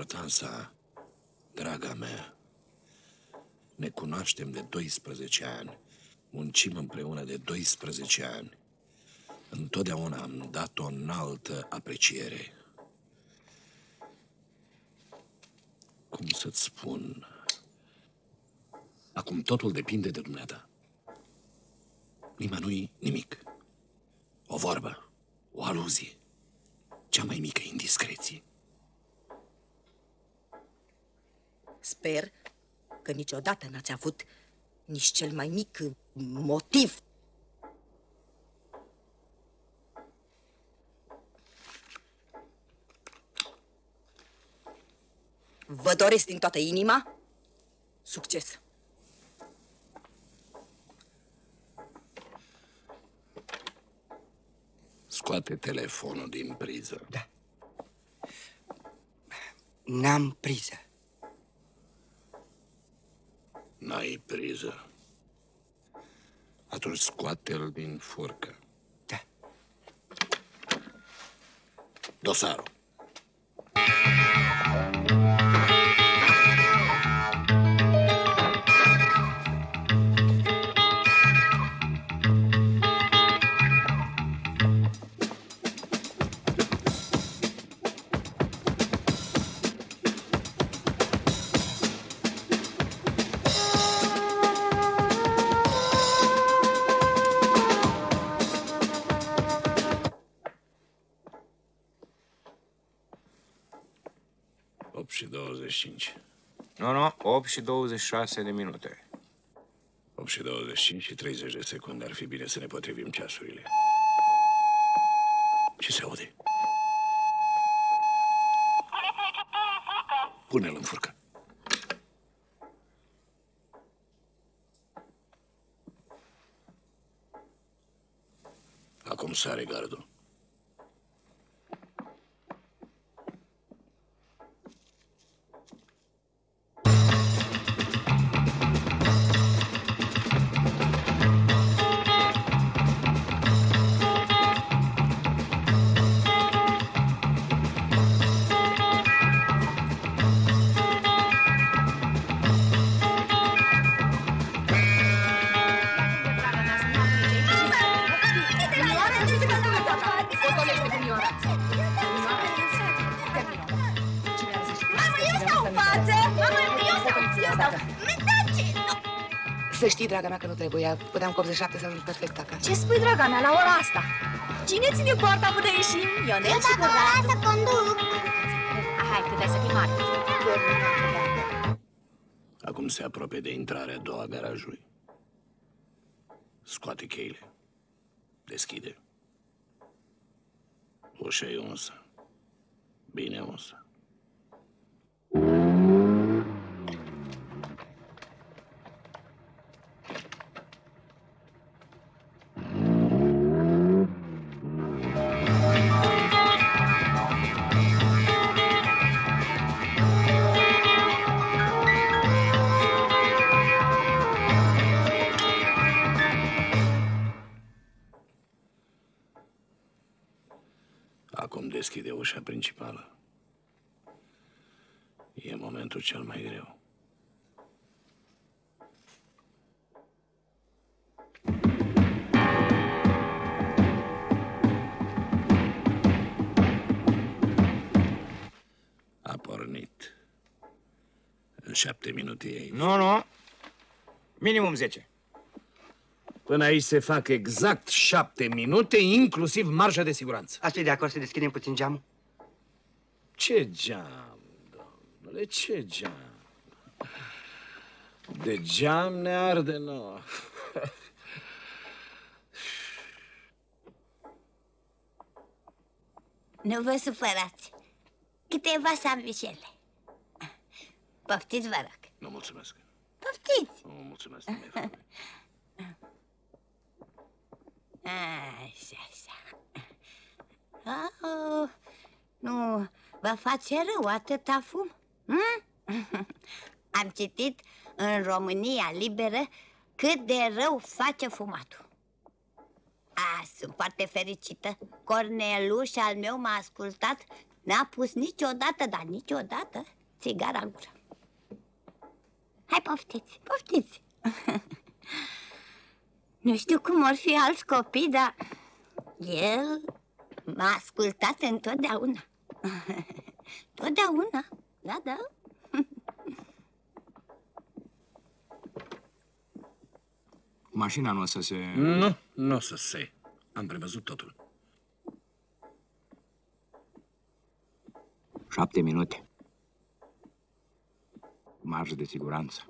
Martansa, draga mea, ne cunoaștem de 12 ani, muncim împreună de 12 ani. Întotdeauna am dat o înaltă apreciere. Cum să-ți spun? Acum totul depinde de dumneata. Nimănui nimic. O vorbă, o aluzie, cea mai mică indiscreție. Sper că niciodată n-ați avut nici cel mai mic motiv. Vă doresc din toată inima succes. Scoate telefonul din priză. Da. N-am priză. N-ai priză? Atunci scoate-l din furcă. Da. Dosarul. Și 25. Nu, 8 și 26 de minute. 8 și 25 și 30 de secunde. Ar fi bine să ne potrivim ceasurile. Ce se aude? Pune-l în furcă. Acum sare gardul. Să știi, draga mea, că nu trebuia. Puteam cu 87 să ajung perfect acasă. Ce spui, draga mea, la ora asta? Cine ține poarta până ieșim? Ionel și Bărbat? Să conduc. Hai, cât ai să fii mare. Acum se apropie de intrarea a doua a garajului. Scoate cheile. Deschide. Ușa e unsă. Bine unsă. Acum deschide ușa principală. E momentul cel mai greu. A pornit. În 7 minute e aici. Nu. Minimum 10. Până aici se fac exact 7 minute, inclusiv marja de siguranță. Ați fi de acord să deschidem puțin geamul? Ce geam, domnule, ce geam? De geam ne arde nouă. Nu vă supărați. Câteva sandvișele. Poftiți, vă rog. Nu, mulțumesc. Poftiți. Nu, mulțumesc. Nu mi-e foame. Așa. Oh, nu vă face rău atâta fum? Am citit în România Liberă cât de rău face fumatul. Sunt foarte fericită. Corneluș al meu m-a ascultat n-a pus niciodată, dar niciodată, țigara în gură. Hai, poftiți, poftiți. Nu știu cum or fi alți copii, dar el m-a ascultat întotdeauna. Totdeauna, da, da. Mașina nu o să se... Nu o să se. Am prevăzut totul. 7 minute. Marjă de siguranță.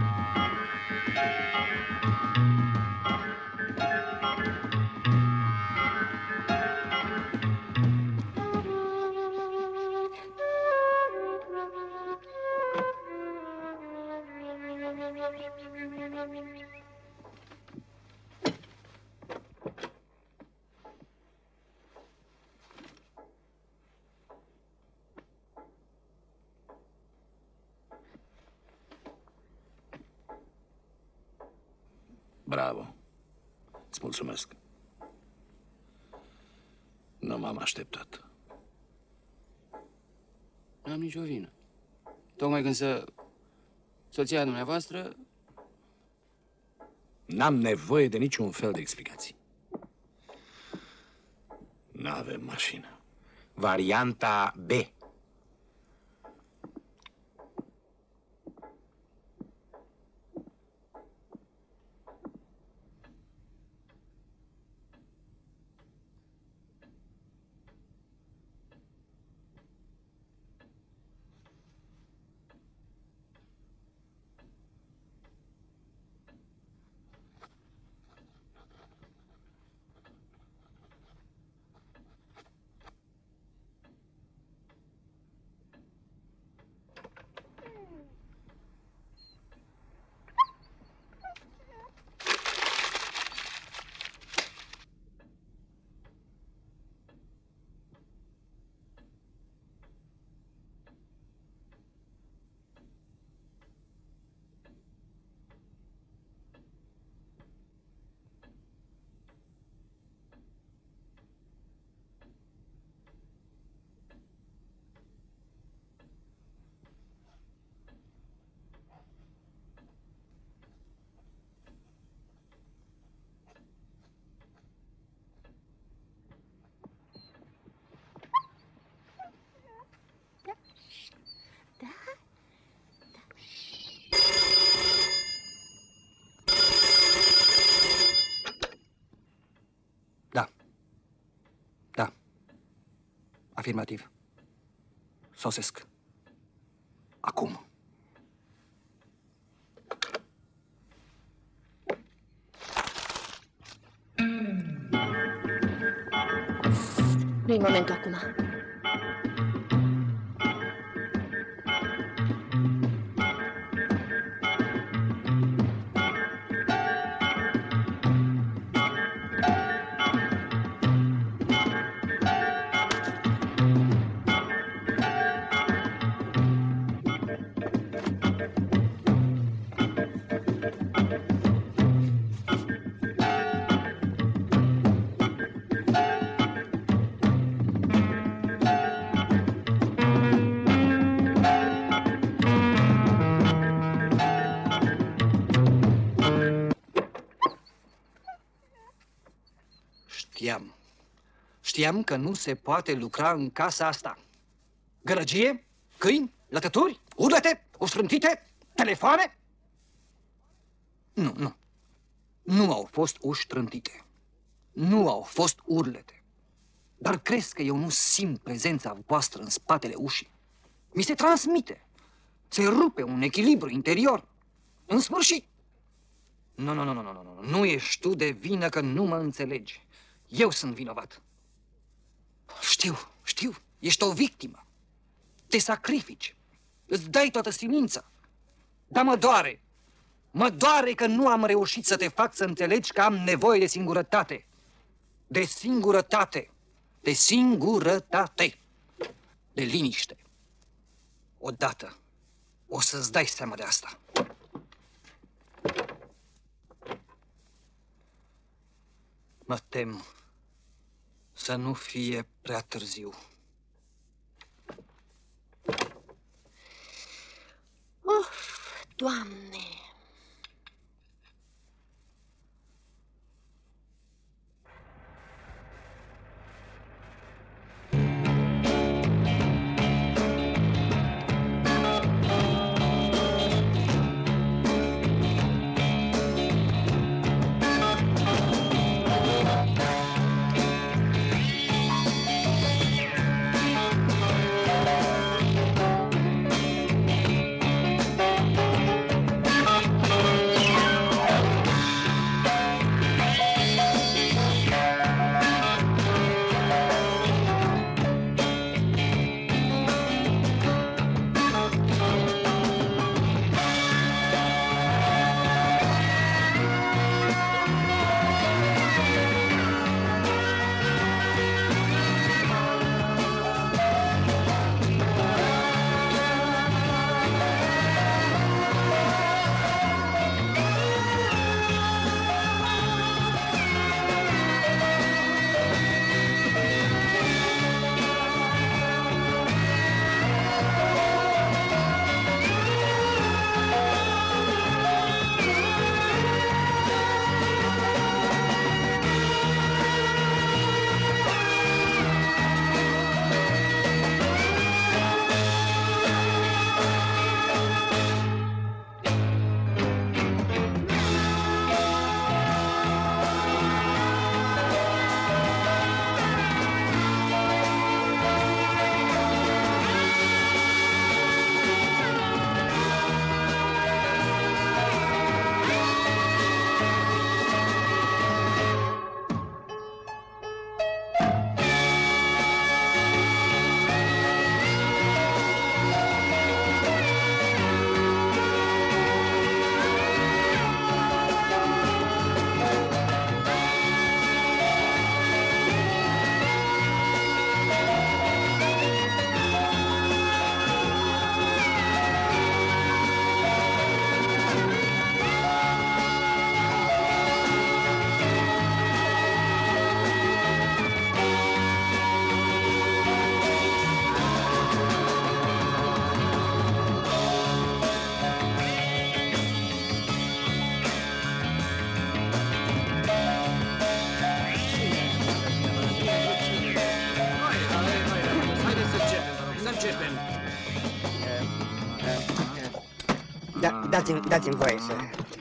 Bravo. Îți mulțumesc. Nu m-am așteptat. N-am nicio vină. Tocmai când soția dumneavoastră... N-am nevoie de niciun fel de explicații. N-avem mașină. Varianta B. Afirmativ. Sosesc. Acum. Nu-i momentul acum. Știam că nu se poate lucra în casa asta. Gălăgie, câini, lătături, urlete, uștrântite, telefoane. Nu. Nu au fost uștrântite. Nu au fost urlete. Dar crezi că eu nu simt prezența voastră în spatele ușii? Mi se transmite. Se rupe un echilibru interior. În sfârșit. Nu. Nu ești tu de vină că nu mă înțelegi. Eu sunt vinovat. Știu. Ești o victimă. Te sacrifici. Îți dai toată silința. Dar mă doare. Mă doare că nu am reușit să te fac să înțelegi că am nevoie de singurătate. De singurătate. De singurătate. De liniște. Odată o să-ți dai seama de asta. Mă tem să nu fie prea târziu. Doamne! Dați-mi voie să...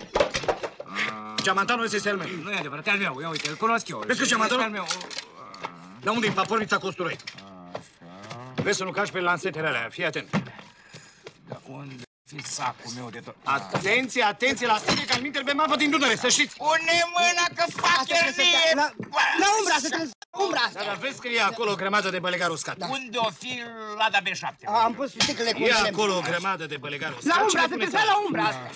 Geamantanul este al meu. Nu e adevărat, e al meu. Ia uite, îl cunosc eu. Vezi că geamantanul? E al meu. Dar unde-i papornița costuroi? Vezi să nu cași pe lansetele alea, fii atent. Dar unde fi sacul meu de tot? Atenție, atenție la stine, că al-minteri pe mapă din Dunăre, să știți! Pune mâna că fac iernie! La umbra, să te umbra asta! Dar vezi că e acolo o grămadă de bălegar uscat. Da. Unde o fi Lada B7? Am pus sticlele cu E acolo o grămadă de bălegar uscat. La umbra, să te stai la umbra asta!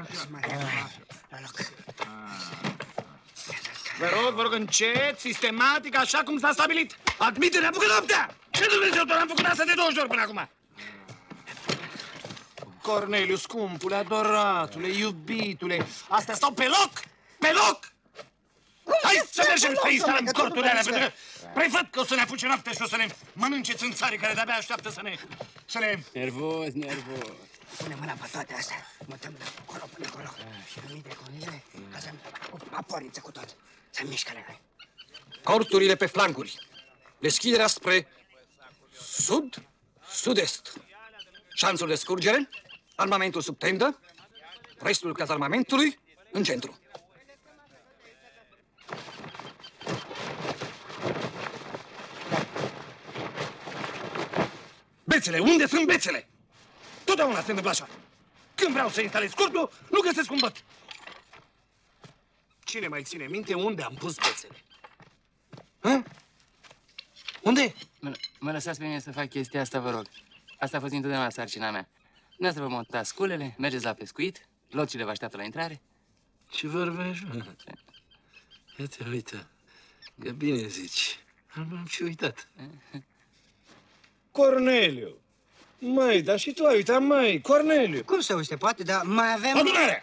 Vă rog, încet, sistematic, așa cum s-a stabilit. Admite, ne apucă noaptea! Ce Dumnezeu, doar am făcut asta de 20 de ori până acum. Corneliu, scumpule, adoratule, iubitule, astea stau pe loc! Pe loc! Hai să mergem să instalăm corturile alea, pentru că prevăd că o să ne apuce noaptea și o să ne mănânce țânțarii care de-abia așteaptă să ne... Nervos, nervos. Pune mâna pe toate astea, mutăm de acolo până acolo. Și numite cu ele, ca să cu paporniță cu tot. Să mișcă-le noi. Corturile pe flancuri. Deschiderea spre sud, sud-est. Șanțul de scurgere, armamentul sub tendă, restul cazarmamentului în centru. Bețele, unde sunt bețele? Totdeauna se întâmplă așa. Când vreau să instalez cortul, nu găsesc un băt. Cine mai ține minte unde am pus bețele? Hă? Unde? Mă lăsați pe mine să fac chestia asta, vă rog. Asta a fost întotdeauna sarcina mea. Nu să vă montați sculele, mergeți la pescuit, locile vă așteaptă la intrare. Ce vorbești, mă? Uite, că bine zici. Am și uitat. Corneliu! Măi, dar și tu ai uitat, măi, Corneliu! Cum se uite, poate, dar mai avem... Adunare!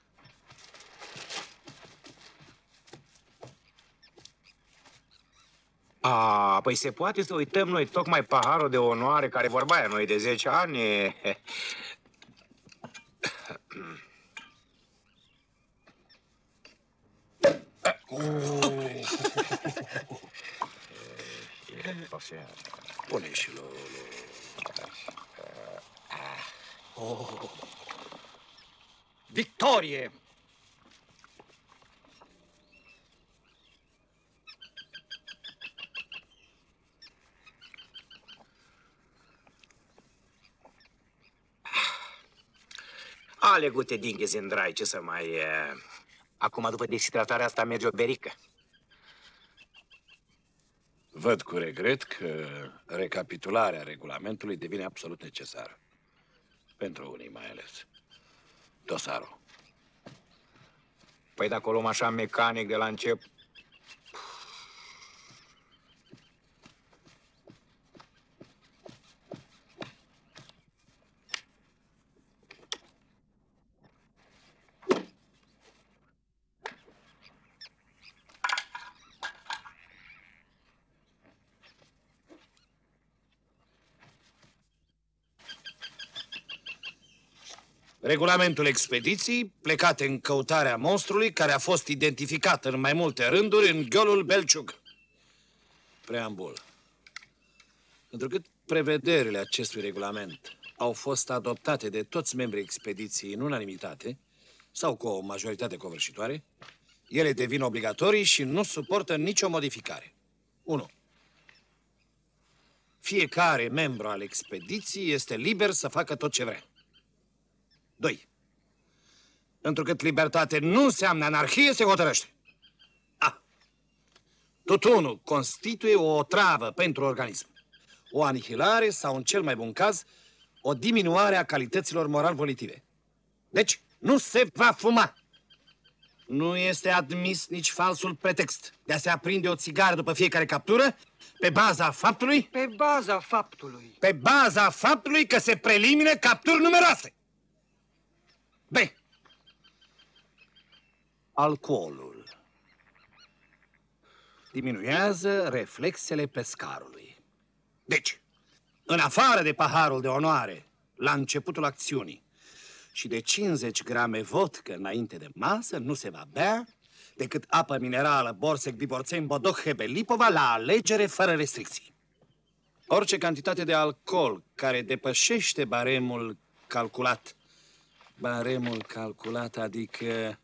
A, păi se poate să uităm noi tocmai paharul de onoare care vorba aia noi de 10 ani. Pune și lui. Victorie! Ale gute dinghe zindrai, ce să mai... Acum, după deshidratarea asta, merge o berică. Văd cu regret că recapitularea regulamentului devine absolut necesară. Pentru unii mai ales. Dosarul. Păi dacă o luăm așa mecanic de la început... Regulamentul expediției plecate în căutarea monstrului care a fost identificat în mai multe rânduri în gheolul Belciug. Preambul. Întrucât prevederile acestui regulament au fost adoptate de toți membrii expediției în unanimitate sau cu o majoritate covârșitoare, ele devin obligatorii și nu suportă nicio modificare. 1. Fiecare membru al expediției este liber să facă tot ce vrea. 2. Întrucât libertate nu înseamnă anarhie, se hotărăște. A. Tutunul constituie o otravă pentru organism, o anihilare sau, în cel mai bun caz, o diminuare a calităților moral-volitive. Deci, nu se va fuma. Nu este admis nici falsul pretext de a se aprinde o țigară după fiecare captură pe baza faptului... Pe baza faptului. Pe baza faptului că se prelimină capturi numeroase. B. Alcoolul diminuează reflexele pescarului. Deci, în afară de paharul de onoare la începutul acțiunii și de 50 grame vodcă înainte de masă, nu se va bea decât apă minerală Borsec, Biborțeni, Bodoc, Hebelipova la alegere fără restricții. Orice cantitate de alcool care depășește baremul calculat, adică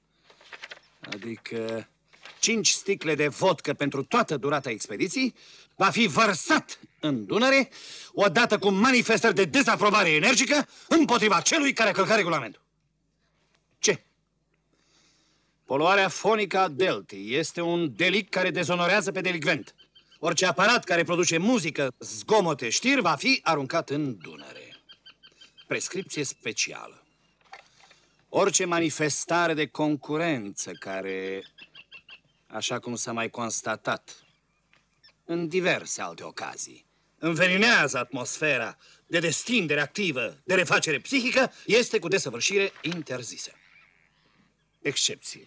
5 sticle de vodcă pentru toată durata expediției, va fi vărsat în Dunăre, odată cu manifestări de dezaprobare energică împotriva celui care a călcat regulamentul. Ce? Poluarea fonică a deltei este un delict care dezonorează pe delicvent. Orice aparat care produce muzică, zgomote, știri va fi aruncat în Dunăre. Prescripție specială. Orice manifestare de concurență care, așa cum s-a mai constatat în diverse alte ocazii, înveninează atmosfera de destindere activă, de refacere psihică, este cu desăvârșire interzisă. Excepție.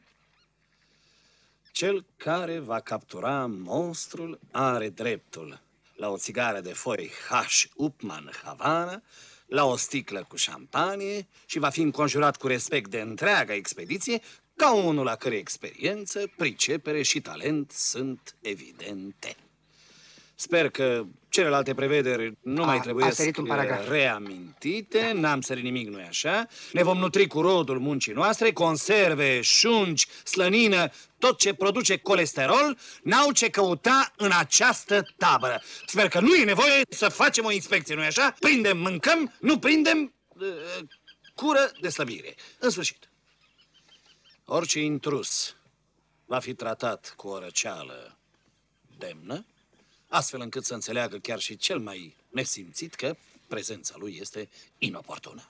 Cel care va captura monstrul are dreptul la o țigară de foi H. Upmann Havana, la o sticlă cu șampanie și va fi înconjurat cu respect de întreaga expediție ca unul la cărei experiență, pricepere și talent sunt evidente. Sper că celelalte prevederi nu mai trebuie reamintite, n-am sărit nimic, nu-i așa? Ne vom nutri cu rodul muncii noastre, conserve, șunci, slănină, tot ce produce colesterol, n-au ce căuta în această tabără. Sper că nu e nevoie să facem o inspecție, nu-i așa? Prindem, mâncăm, nu prindem, cură de slăbire. În sfârșit, orice intrus va fi tratat cu o răceală demnă, astfel încât să înțeleagă chiar și cel mai nesimțit că prezența lui este inoportună.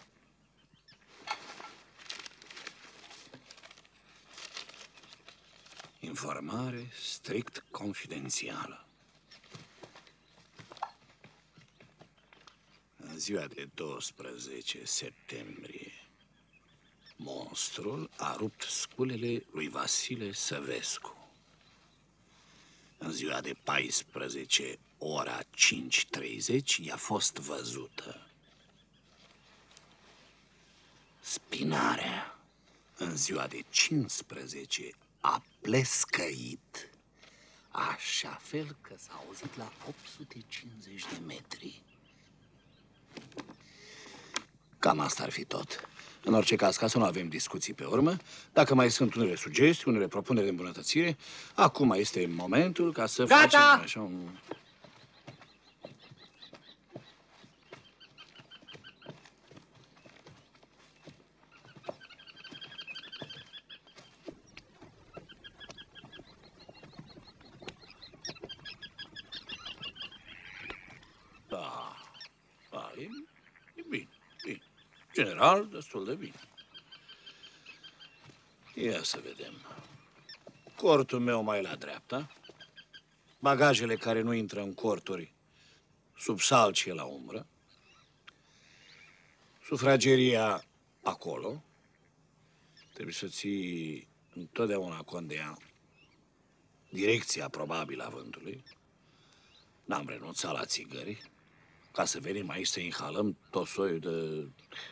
Informare strict confidențială. În ziua de 12 septembrie, monstrul a rupt sculele lui Vasile Săvescu. În ziua de 14, ora 5:30, i-a fost văzută spinarea. În ziua de 15, a plescăit, așa fel că s-a auzit la 850 de metri. Cam asta ar fi tot. În orice caz, ca să nu avem discuții pe urmă, dacă mai sunt unele sugestii, unele propuneri de îmbunătățire, acum este momentul ca să facem așa un... E bine, bine. General, destul de bine. Ia să vedem. Cortul meu mai la dreapta. Bagajele care nu intră în corturi, sub salcie la umbră. Sufrageria acolo. Trebuie să ții întotdeauna cont de ea. Direcția probabilă a vântului. N-am renunțat la țigări, ca să venim aici să inhalăm tot soiul de...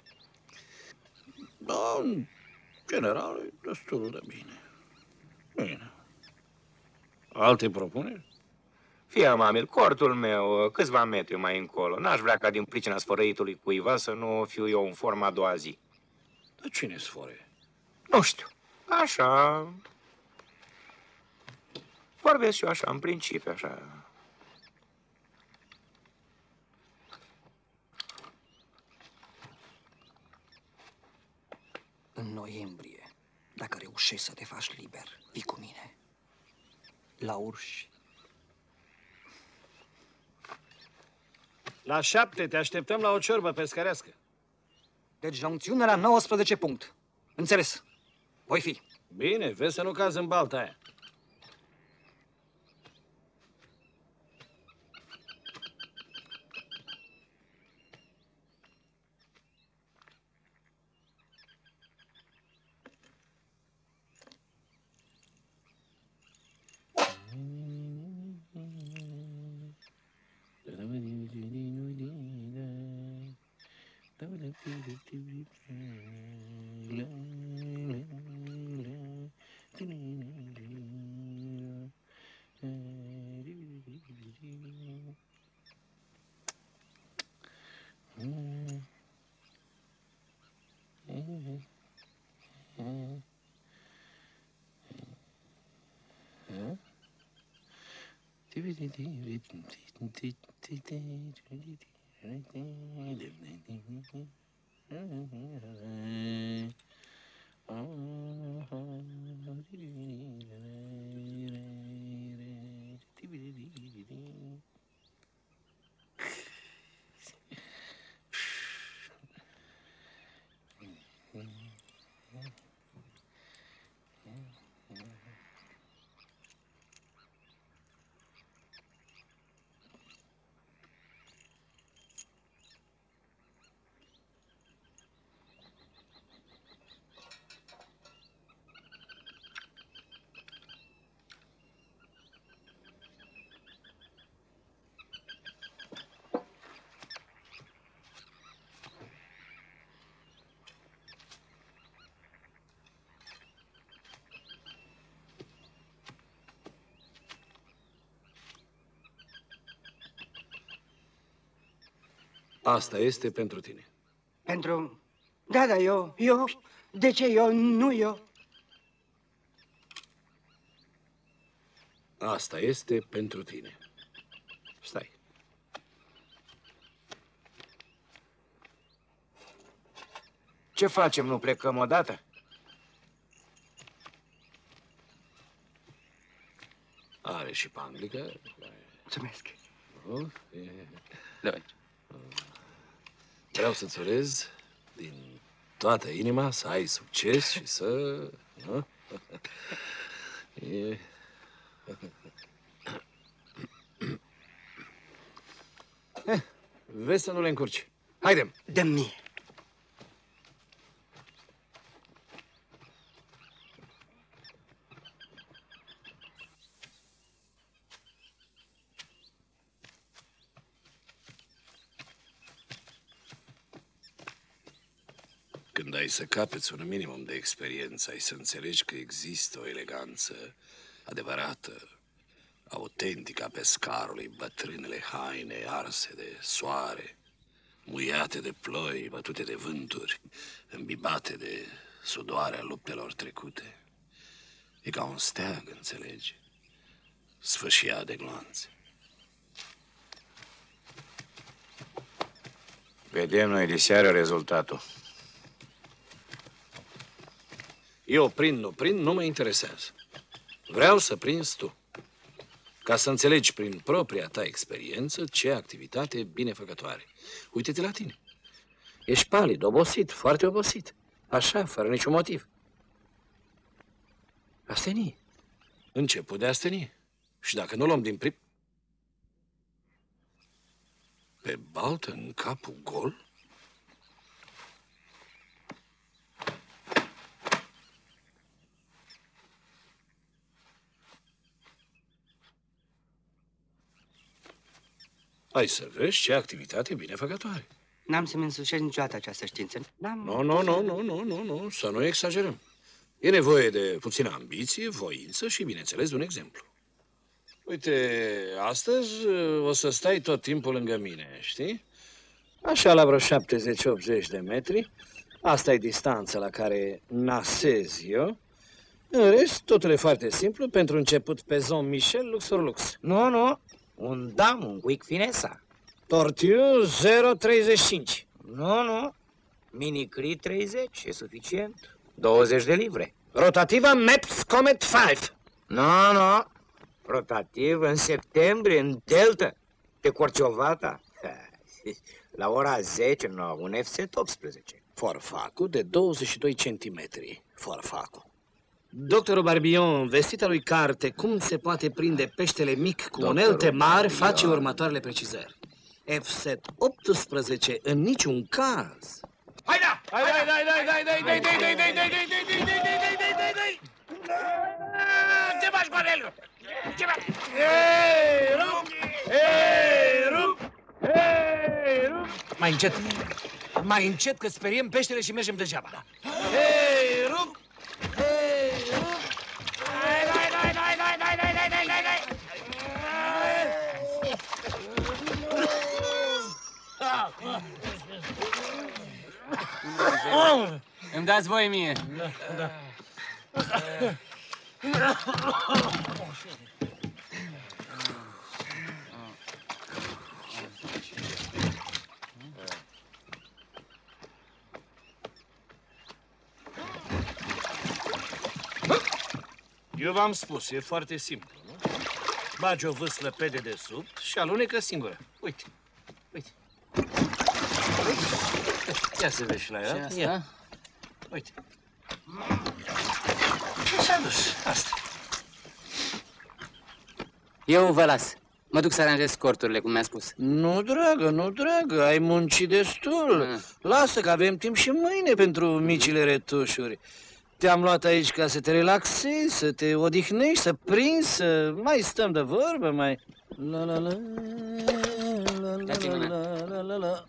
Da, în general, e destul de bine. Bine. Alte propuneri? Fie amabil, cortul meu, câțiva metri mai încolo. N-aș vrea ca din pricina sfărăitului cuiva să nu fiu eu în forma a doua zi. Dar cine sfărăie? Nu știu. Așa... Vorbesc eu așa, în principiu, așa... În noiembrie, dacă reușești să te faci liber, vii cu mine. La Urși. La 7 te așteptăm la o ciorbă pescărească. Deci juncțiune la 19 punct. Înțeles. Voi fi. Bine, vezi să nu cazi în balta aia. Asta este pentru tine. Pentru... Da, eu... De ce eu, nu eu? Asta este pentru tine. Stai. Ce facem, nu plecăm odată? Are și panglică. Mulțumesc. Vreau să-ți urez din toată inima să ai succes și să... Nu? Vezi să nu le încurci. Haide! Dă-mi mie. când ai să capeți un minimum de experiență, ai să înțelegi că există o eleganță adevărată, autentică a pescarului, bătrânele haine arse de soare, muiate de ploi, bătute de vânturi, îmbibate de sudoarea luptelor trecute. E ca un steag, înțelegi, sfâșiat de gloanțe. Vedem noi de seară rezultatul. Eu prind, nu mă interesează. Vreau să prinzi tu, ca să înțelegi prin propria ta experiență ce activitate binefăcătoare. Uite-te la tine. Ești palid, obosit, foarte obosit. Așa, fără niciun motiv. Astenie. Început de astenie. Și dacă nu luăm din prip... Pe baltă, în capul gol? Hai să vezi ce activitate binefăcătoare. N-am să-mi însușesc niciodată această știință. Nu, să nu exagerăm. E nevoie de puțină ambiție, voință și, bineînțeles, de un exemplu. Uite, astăzi o să stai tot timpul lângă mine, știi? Așa, la vreo 70-80 de metri. Asta e distanța la care nasez eu. În rest, totul e foarte simplu. Pentru început, pe Zon Michel, Luxor Lux. Nu. Un dam, un quick finesa. Tortiu 0,35. Nu. Minicri 30, e suficient. 20 de livre. Rotativa Meps Comet 5. Nu. Rotativ în septembrie, în Delta, pe Corciovata. La ora 10, un FZ 18. Forfacul de 22 centimetri. Forfacul. Doctorul Barbion, în vestita lui carte Cum se poate prinde peștele mic cu unelte mari, face următoarele precizări. FZ 18 în niciun caz. Hai! Ce faci, Corneliu? Ce faci? Rup! Mai încet, că speriem peștele și mergem degeaba. Hei, rup! Îmi dați voie mie. Da. Eu v-am spus, e foarte simplu, nu? Bagi o vâslă pe dedesubt și alunecă singură. Uite. Ia să vezi și la ea. Ia. Uite. Și s-a dus. Asta. Eu vă las. Mă duc să aranjez corturile, cum mi-a spus. Nu, dragă, ai muncit destul. Lasă că avem timp și mâine pentru micile retușuri. Te-am luat aici ca să te relaxezi, să te odihnești, să prinzi, să mai stăm de vorbă, mai... Dați-mi mâna.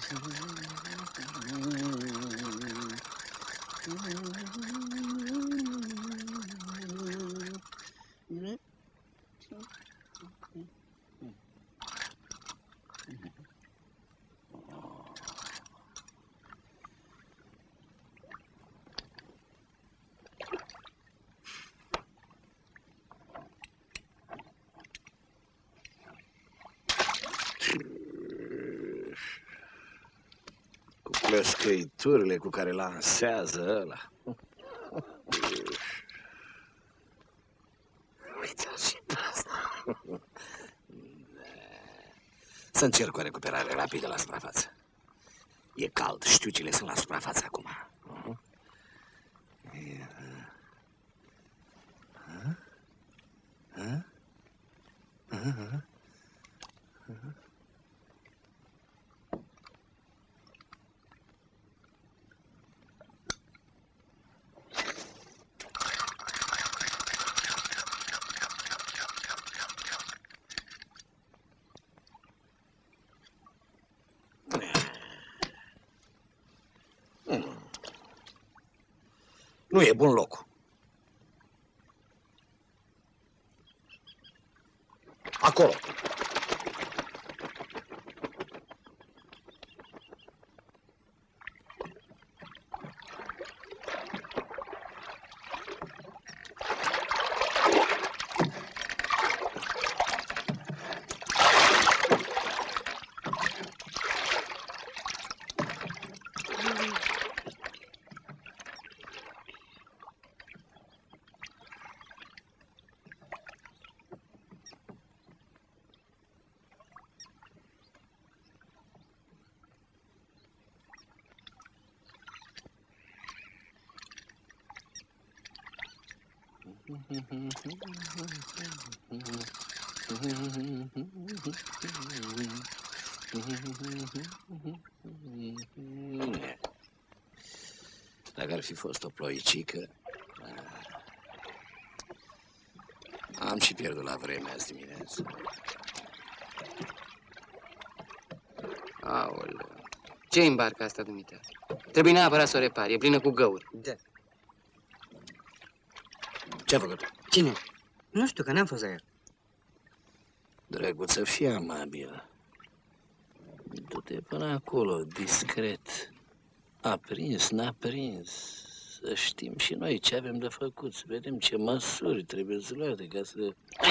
Cu plăscăiturile cu care lansează ăla. Uite-l și pe asta. Să încerc o recuperare rapidă la suprafață. E cald, știucile sunt la suprafață acum. Nu e bun locul. Acolo. Dacă ar fi fost o ploicică, am și pierdut la vreme azi dimineață. Aoleu. Ce-i în barca asta, dumitale? Trebuie neapărat să o repari, e plină cu găuri. Da. Ce-a făcut? Cine? Nu știu, că n-am fost la el. Drăguță, fii amabil. Du-te până acolo, discret. A prins, n-a prins. Să știm și noi ce avem de făcut, să vedem ce măsuri trebuie să luate ca să... Hai!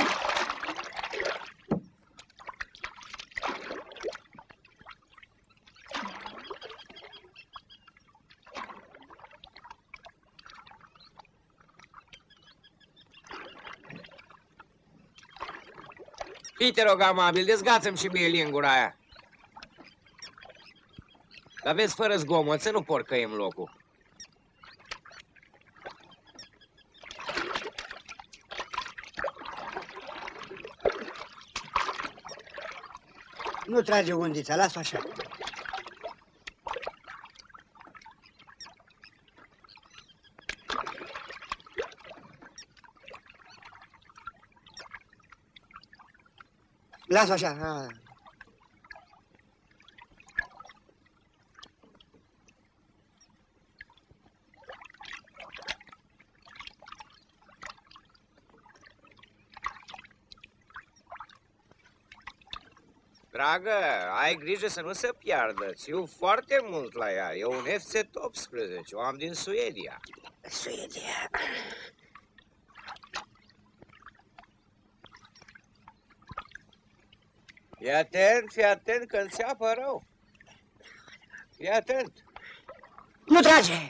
Fii, te rog, amabil, dezgață-mi și mie lingura aia. Dar vezi, fără zgomot, să nu porcăim locul. Nu trage undița, las-o așa. Las-o așa. Dragă, ai grijă să nu se piardă. Țiu foarte mult la ea. E un FC-18, o am din Suedia. Suedia. Fii atent că îți apă rău. Fii atent. Nu trage!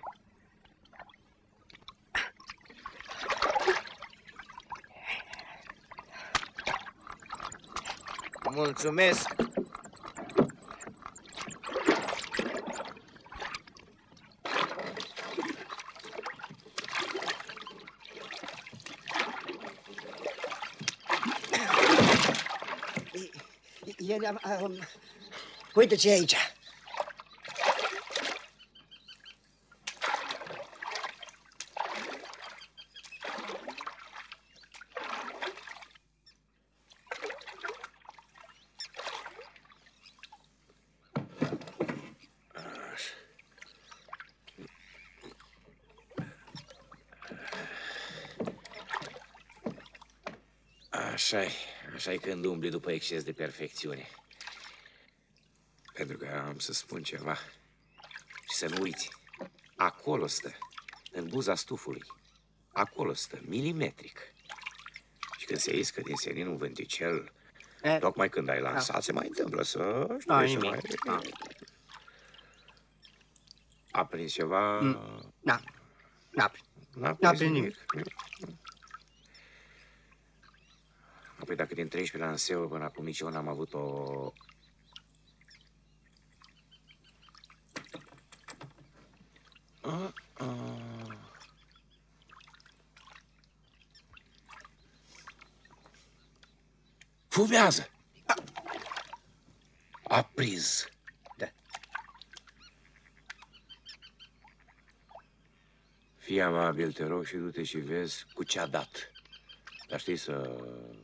Mulțumesc. Uite ce e aici. Așa e când umbli după exces de perfecțiune. Pentru că am să spun ceva. Și să nu uiți. Acolo stă, în buza stufului. Acolo stă, milimetric. Și când se iscă din senin un vânticel, tocmai când ai lansat, se mai întâmplă să știi, se mai... A prins ceva? N-a prins nimic. Apoi dacă din 13 lanseuri până acum nici eu n-am avut o... Fumează! A prins. Da. Fii amabil, te rog, și du-te și vezi cu ce a dat. Dar știi să...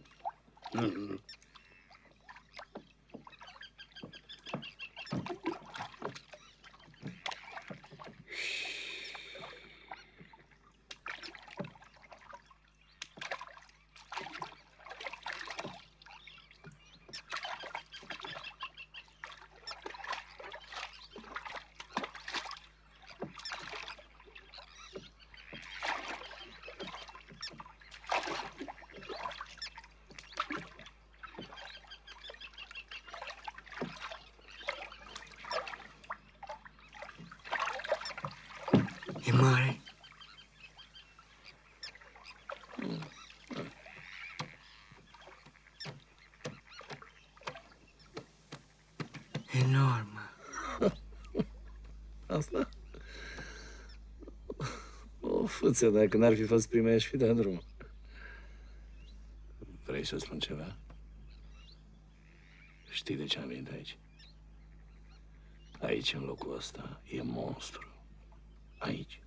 E mare. Enormă. Asta? O fâță, dacă n-ar fi fost prima, aș fi dat drumul. Vrei să spun ceva? Știi de ce am venit aici? Aici, în locul ăsta, e monstru. Aici.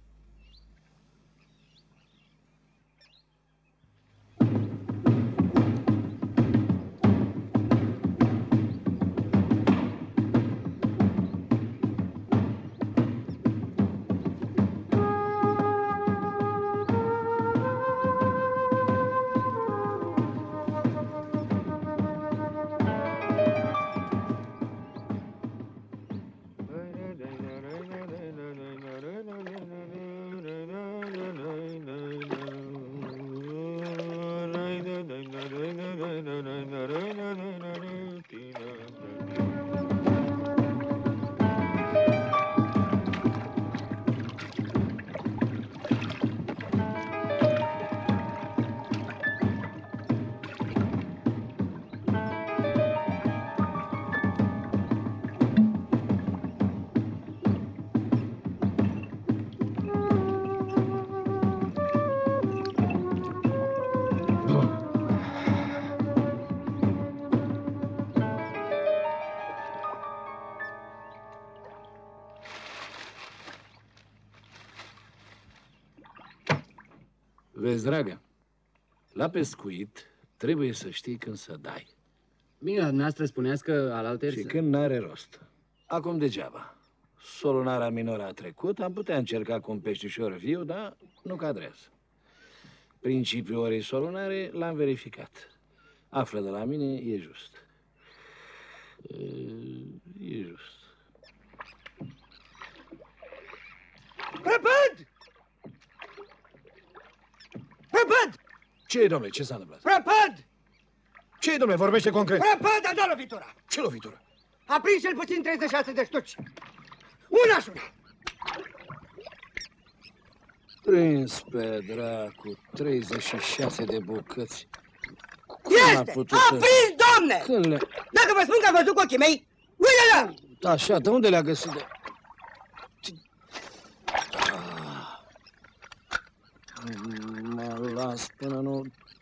Vezi, dragă, la pescuit trebuie să știi când să dai. Bine, dumneavoastră spuneați că alaltăieri... Și când n-are rost. Acum degeaba. Solunarea minoră a trecut, am putea încerca cu un peștișor viu, dar nu cadrează. Principiul orei solunare l-am verificat. Află de la mine, e just. E just. Prăpăd! Prăpăd! Ce-i, domnule? Ce s-a întâmplat? Prăpăd! Ce-i, domnule? Vorbește concret. Prăpăd a dat lovitura. Ce lovitură? A prins cel puțin 36 de ștuci. Una și una. Prins pe dracu, 36 de bucăți. Este! A prins, doamne! Când le... Dacă vă spun că am văzut cu ochii mei, uite-l! Așa, de unde le-a găsit? Mă las până nu...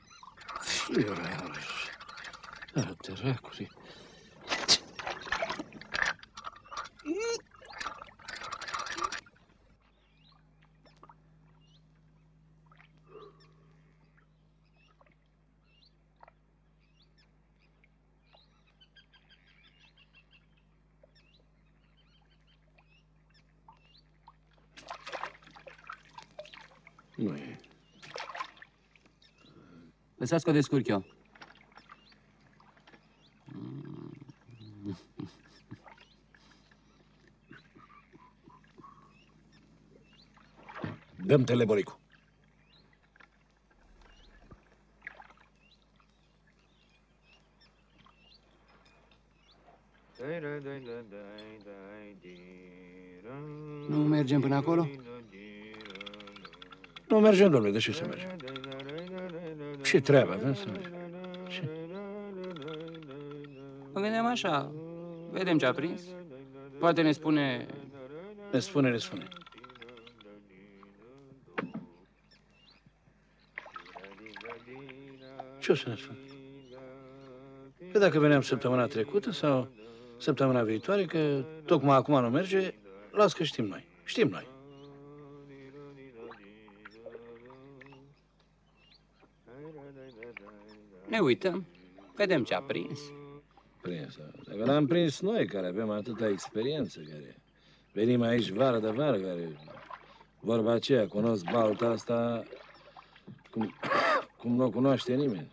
Dracului. Nu e. Lăsați că o descurc eu. Dăm teleboricul. Nu mergem până acolo? Nu mergem, domnule, de ce să mergem? Ce treabă avem să mergem? Vedeam așa, vedem ce a prins. Poate ne spune... Ne spune. Ce o să ne spune? Că dacă veneam săptămâna trecută sau săptămâna viitoare, că tocmai acum nu merge, las că știm noi. Știm noi. Ne uităm, vedem ce a prins. Prins. Dacă l-am prins noi, care avem atâta experiență, care venim aici vară de vară, care, vorba aceea, cunosc balta asta cum nu o cunoaște nimeni.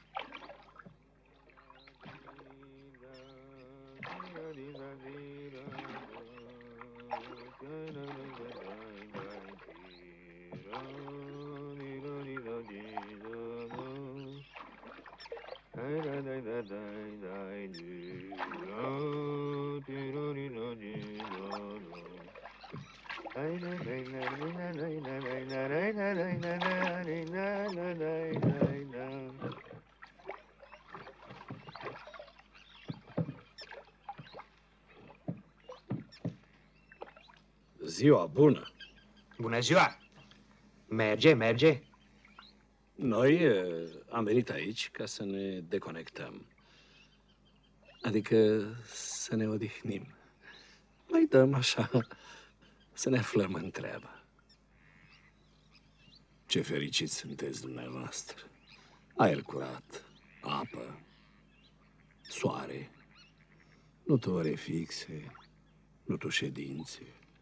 Ziua bună! Bună ziua! Merge. Noi am venit aici ca să ne deconectăm. Adică să ne odihnim. Mai dăm așa, să ne aflăm în treabă. Ce fericiți sunteți dumneavoastră. Aer curat, apă, soare, nu tu ore fixe, nu tu ședințe.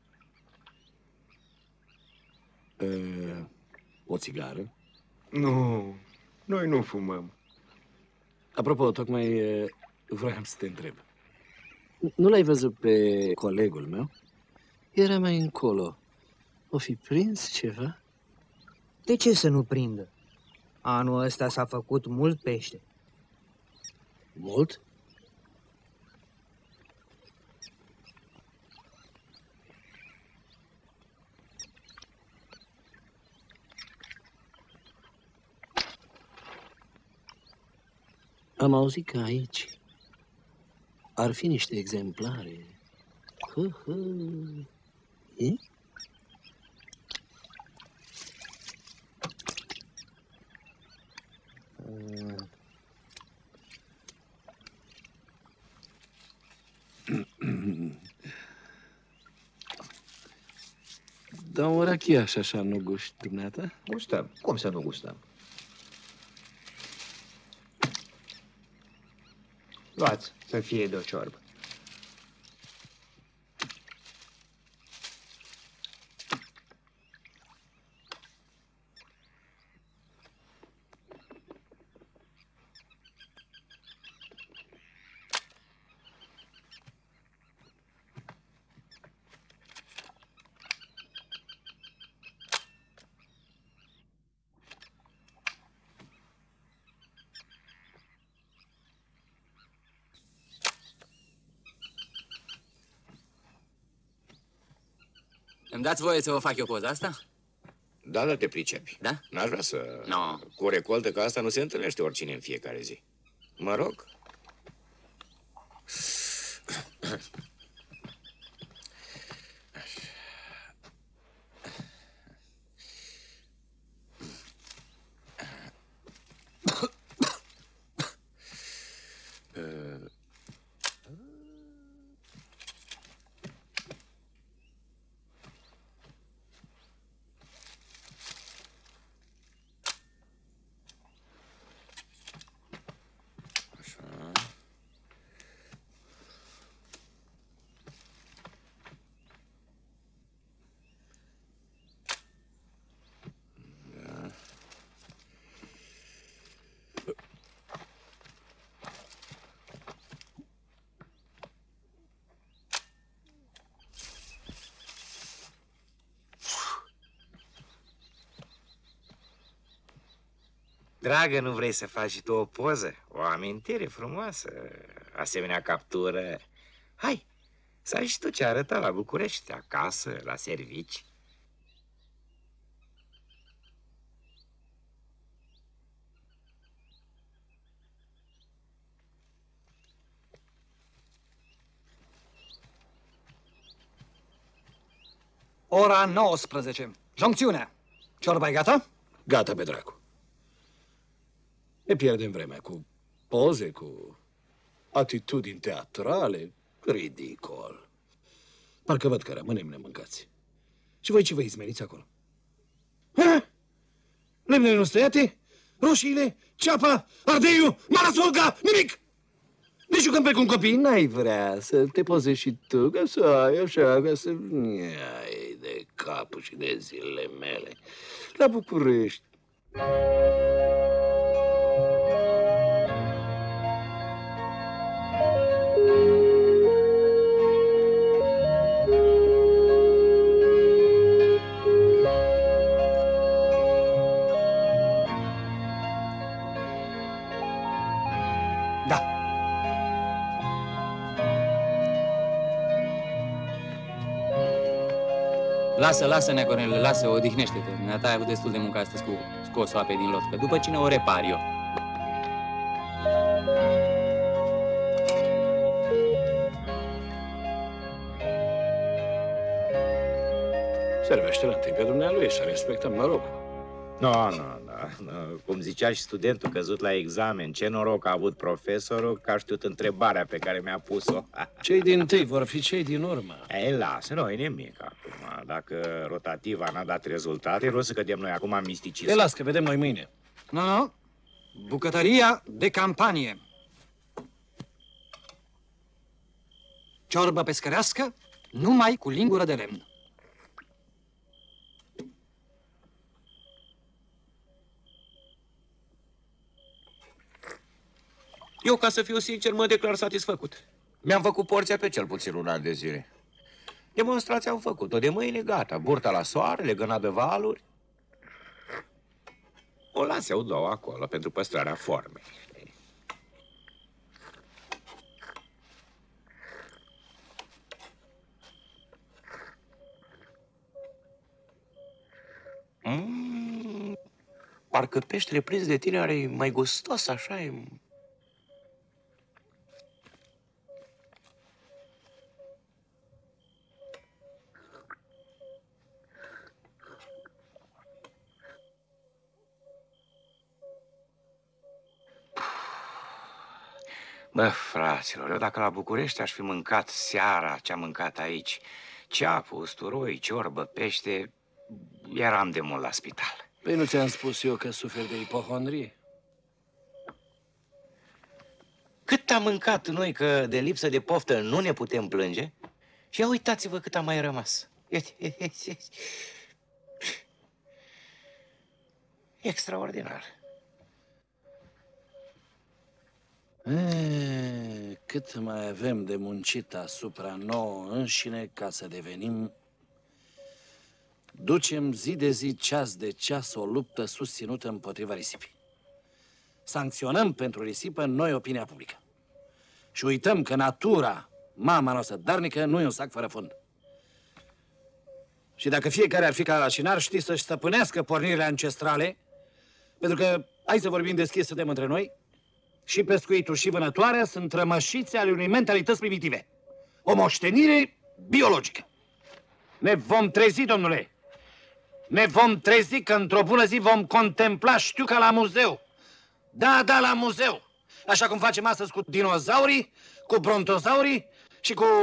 O țigară? Nu, noi nu fumăm. Apropo, tocmai vroiam să te întreb. Nu l-ai văzut pe colegul meu? Era mai încolo. O fi prins ceva? De ce să nu prindă? Anul ăsta s-a făcut mult pește. Mult? Am auzit că aici ar fi niște exemplare. E? Da, o rachia și așa nu guști dumneata? Gustăm. Cum să nu gustăm? Luați, să fie de o ciorbă. Îmi dați voie să vă fac eu poza asta? Da, dar te pricepi. Da? N-aș vrea să... No. Cu o recoltă ca asta nu se întâlnește oricine în fiecare zi. Mă rog. Așa. Dragă, nu vrei să faci și tu o poză? O amintire frumoasă, asemenea captură. Hai, să ai și tu ce arăta la București, acasă, la servici. Ora 19. Joncțiunea. Ciorba-i gata? Gata, pe dracu. Ne pierdem vremea cu poze, cu atitudini teatrale. Ridicol. Parcă văd că rămânem nemâncați. Și voi ce vă izmeniți acolo? Ha? Lemnele nu stăiate? Roșiile? Ceapa? Ardeiul? Marasolga? Nimic! Ne jucăm pe cum copii? N-ai vrea să te pozezi și tu, ca să ai așa, ca să... Ai de capul și de zilele mele. La București. Lasă, Neacornele, lasă, odihnește-te. Dumneata ai avut destul de muncă astăzi cu scosul apei din lot, că după cine o repar eu? Servește-l întâi pe dumnealui, să respectăm norocul. Nu. Cum zicea și studentul căzut la examen, ce noroc a avut profesorul că a știut întrebarea pe care mi-a pus-o. Cei din tâi vor fi cei din urmă. Ei, lasă, nu-i nimic acum. Dacă rotativa n-a dat rezultate, e rost să cădem noi acum în misticism. Te las, că vedem noi mâine. Nu. Bucătăria de campanie. Ciorbă pescărească, numai cu lingură de lemn. Eu, ca să fiu sincer, mă declar satisfăcut. Mi-am făcut porția pe cel puțin un an de zile. Demonstrația am făcut-o, de mâine gata. Burta la soare, legănat de valuri. O las eu două acolo pentru păstrarea formei. Parcă peștele prins de tine are mai gustos, așa e... Bă, fraților, eu dacă la București aș fi mâncat seara ce am mâncat aici, ceapă, usturoi, ciorbă, pește, eram de mult la spital. Păi nu ți-am spus eu că suferi de ipohondrie? Cât am mâncat noi că de lipsă de poftă nu ne putem plânge? Și ia uitați-vă cât a mai rămas. Extraordinar. Cât mai avem de muncit asupra nouă înșine ca să devenim... Ducem zi de zi, ceas de ceas, o luptă susținută împotriva risipii. Sancționăm pentru risipă noi opinia publică. Și uităm că natura, mama noastră darnică, nu e un sac fără fund. Și dacă fiecare ar fi ca Alcinar, știi, să-și stăpânească pornirile ancestrale, pentru că, hai să vorbim deschis, suntem între noi, și pescuitul și vânătoarea sunt rămășițe ale unei mentalități primitive. O moștenire biologică. Ne vom trezi, domnule. Ne vom trezi că într-o bună zi vom contempla știuca la muzeu. Da, la muzeu. Așa cum facem astăzi cu dinozaurii, cu brontozaurii și cu...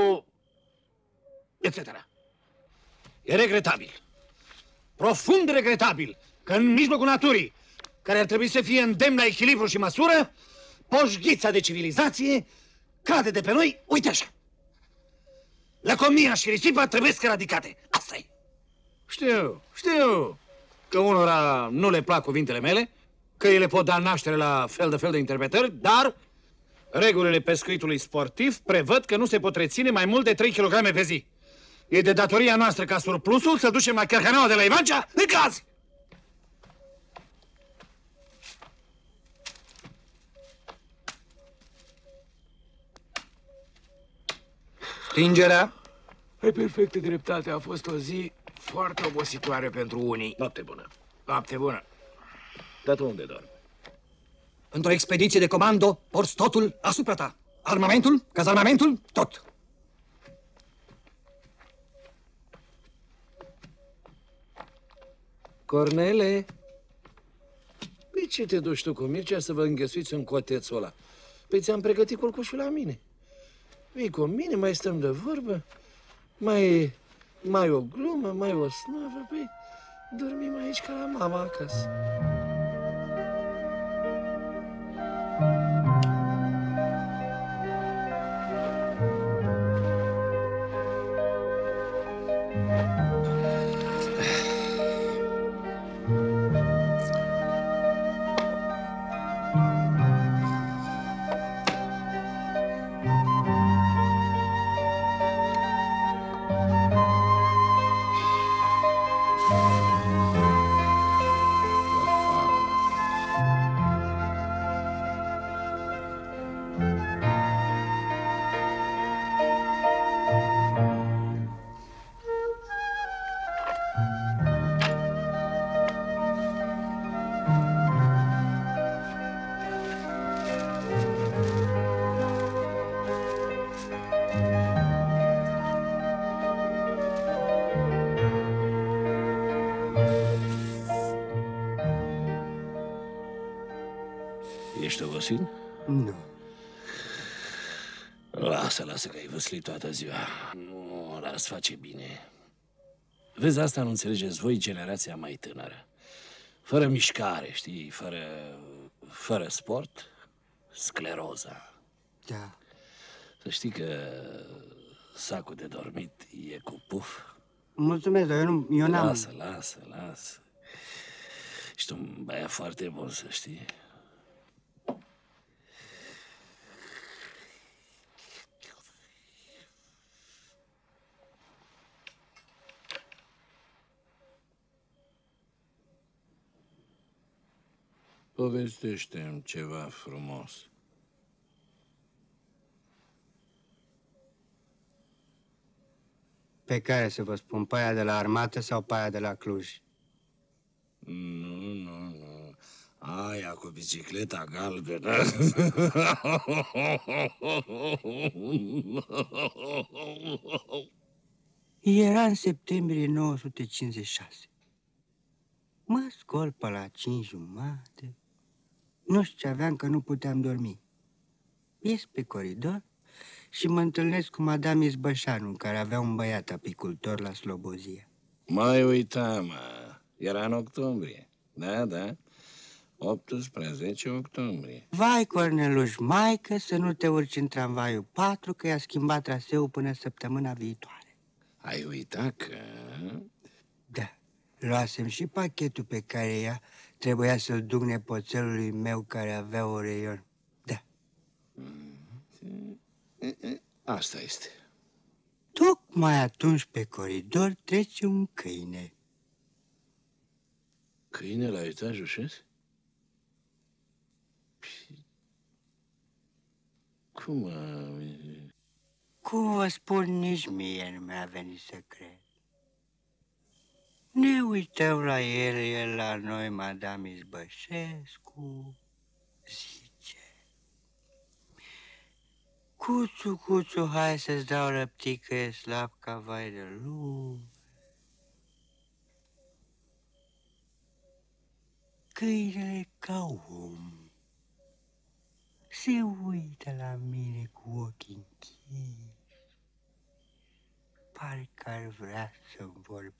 etc. E regretabil. Profund regretabil că în mijlocul naturii, care ar trebui să fie îndemn la echilibru și măsură, poșghița de civilizație cade de pe noi, uite așa. Lăcomia și risipa trebuie să eradicate. Asta e. Știu că unora nu le plac cuvintele mele, că ele pot da naștere la fel de interpretări, dar regulile pescuitului sportiv prevăd că nu se pot reține mai mult de 3 kg pe zi. E de datoria noastră ca surplusul să ducem la Chiarhanaua de la Ivancea în caz. Stingerea? Ai perfectă dreptate, a fost o zi foarte obositoare pentru unii. Noapte bună. Noapte bună. Dar tu unde dormi? Într-o expediție de comando, porți totul asupra ta. Armamentul, cazarmamentul, tot. Cornele? Păi ce te duci tu cu Mircea să vă înghesuiți în cotețul ăla? Păi ți-am pregătit culcușul la mine. Vii cu mine, mai stăm de vorbă, mai o glumă, mai o snavă, păi dormim aici ca la mama acasă. Ești obosit? Nu. Lasă că ai văslit toată ziua. Nu, dar îți face bine. Vezi, asta nu înțelegeți voi, generația mai tânără. Fără mișcare, știi, fără sport, scleroza. Da. Să știi că sacul de dormit e cu puf. Mulțumesc, dar eu n-am... Lasă. Ești un băiat foarte bun, să știi. Povestește-mi ceva frumos. Pe care să vă spun, pe aia de la armată sau pe aia de la Cluj? Nu. Aia cu bicicleta galbenă. Era în septembrie 1956. Mă scol pe la 5:30. Nu știu ce aveam, că nu puteam dormi. Ies pe coridor și mă întâlnesc cu Madame Izbășanu, care avea un băiat apicultor la Slobozia. Mai uitam, mă. Era în octombrie. Da. 18 octombrie. Vai, Corneluș, maică, să nu te urci în tramvaiul 4, că i-a schimbat traseul până săptămâna viitoare. Ai uitat că... Da. Luasem și pachetul pe care ea trebuia să-l duc nepoțelului meu care avea oreion. Da. Asta este. Tocmai atunci pe coridor trece un câine. Câine la etajul 6? Cum Cum vă spun, nici mie nu mi-a venit să cred. Ne uităm la el la noi, Madame Izbășescu, zice: Cuțu, hai să-ți dau răptică, e slab ca vai de lume. Câinele ca om se uită la mine cu ochii închiși. Pare că ar vrea să-mi vorbească.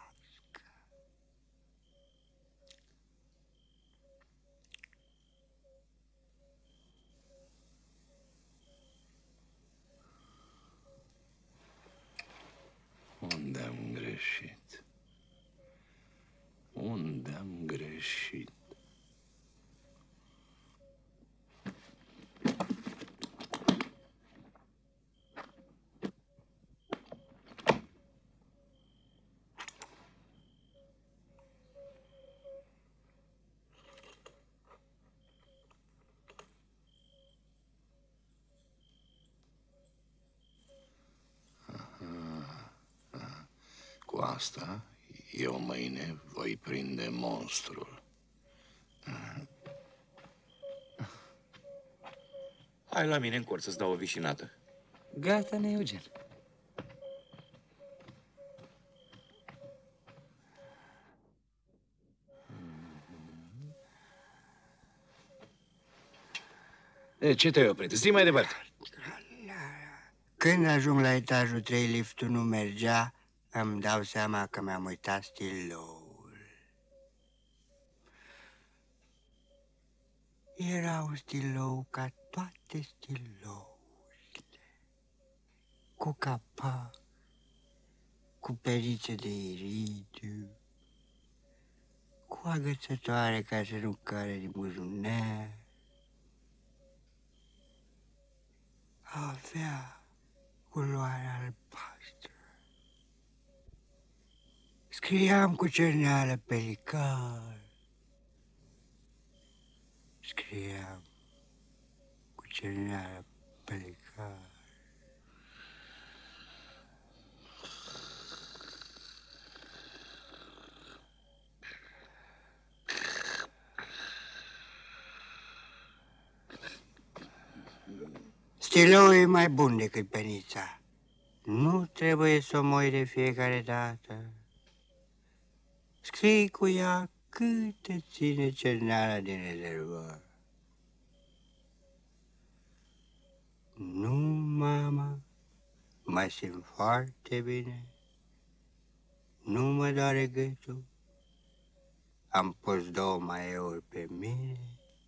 Unde am greșit? Unde am greșit? asta, eu mâine voi prinde monstrul. Hai la mine în cort să-ți dau o vișinată. Gata, ne, Eugen. Ce te-ai oprit? Zi mai departe. Când ajung la etajul 3, liftul nu mergea, îmi dau seama că mi-am uitat stiloul. Era un stilou ca toate stilourile, cu capac, cu perițe de iridiu, cu agățătoare ca să nu care din buzunar. Avea culoarea albastră. Scriam cu cerneală pelican. Scriam cu cerneală pelican. Stiloul e mai bun decât penița. Nu trebuie să o moi de fiecare dată. Scrii cu ea cât te ține cerneala din rezervor. Nu, mama, mă simt foarte bine. Nu mă doare gâtul. Am pus 2 maiouri pe mine.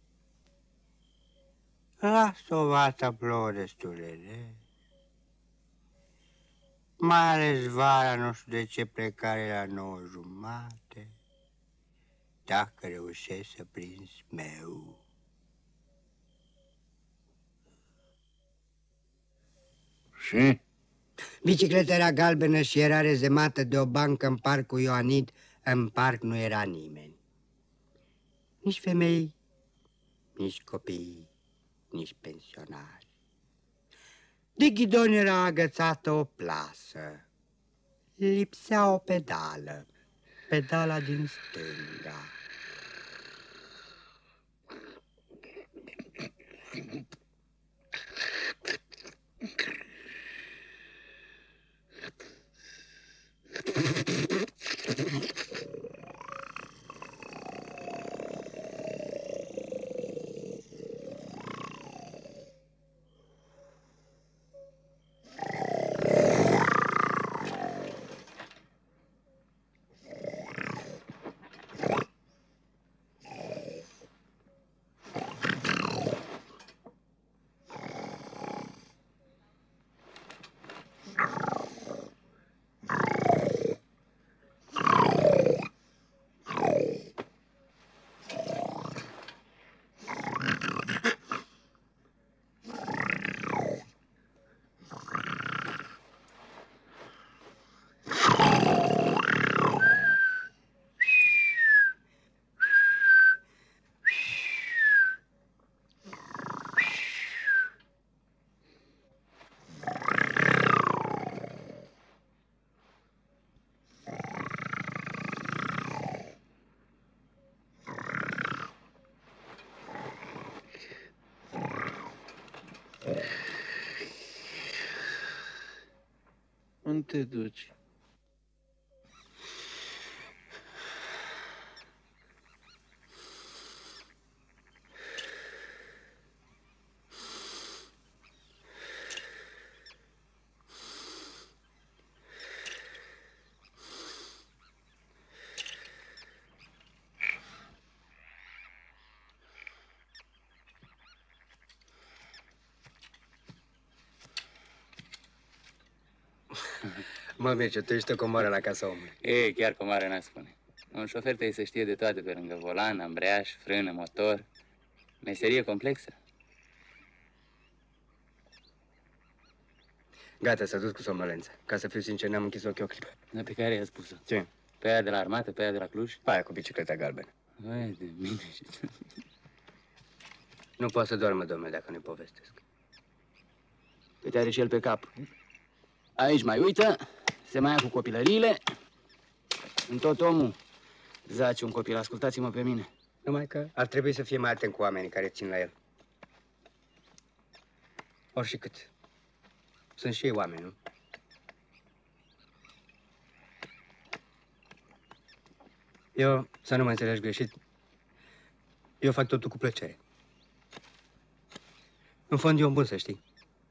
Las-o vata plouă destul de des. Mai ales vara, nu știu de ce plecare la 9:30. Dacă reușești să prinzi meu. Și? Bicicleta era galbenă și era rezemată de o bancă în parcul Ioanid. În parc nu era nimeni. Nici femei, nici copii, nici pensionari. De ghidon era agățată o plasă. Lipsea o pedală, pedala din stânga. Unde te duci? Mă, Mircea, tu ești o comoară la casa omului. E, chiar comoară n-a spune. Un șofer trebuie să știe de toate pe lângă volan, ambreiaj, frână, motor. Meserie complexă. Gata, s-a dus cu somnolență. Ca să fiu sincer, n-am închis ochii o clipă. Dar pe care i-a spus-o? Ce? Pe aia de la armată, pe aia de la Cluj? Pe aia cu bicicleta galbenă. Vai de mine și... Nu poate să doarmă, domnule, dacă nu-i povestesc. Păi te are și el pe cap. Aici mai uită, se mai ia cu copilăriile în tot omul zace un copil. Ascultați-mă pe mine. Numai că ar trebui să fie mai atent cu oamenii care țin la el. Oricât. Sunt și ei oameni, nu? Eu, să nu mă înțelegi greșit, eu fac totul cu plăcere. În fond, e un bun, să știi.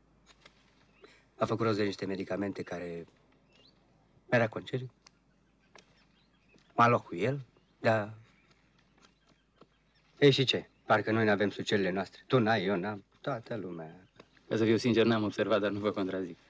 A făcut rost de niște medicamente care era concediu. M-a luat cu el, dar... Ei, și ce? Parcă noi n-avem sucerile noastre. Tu n-ai, eu n-am, toată lumea. Ca să fiu sincer, n-am observat, dar nu vă contrazic.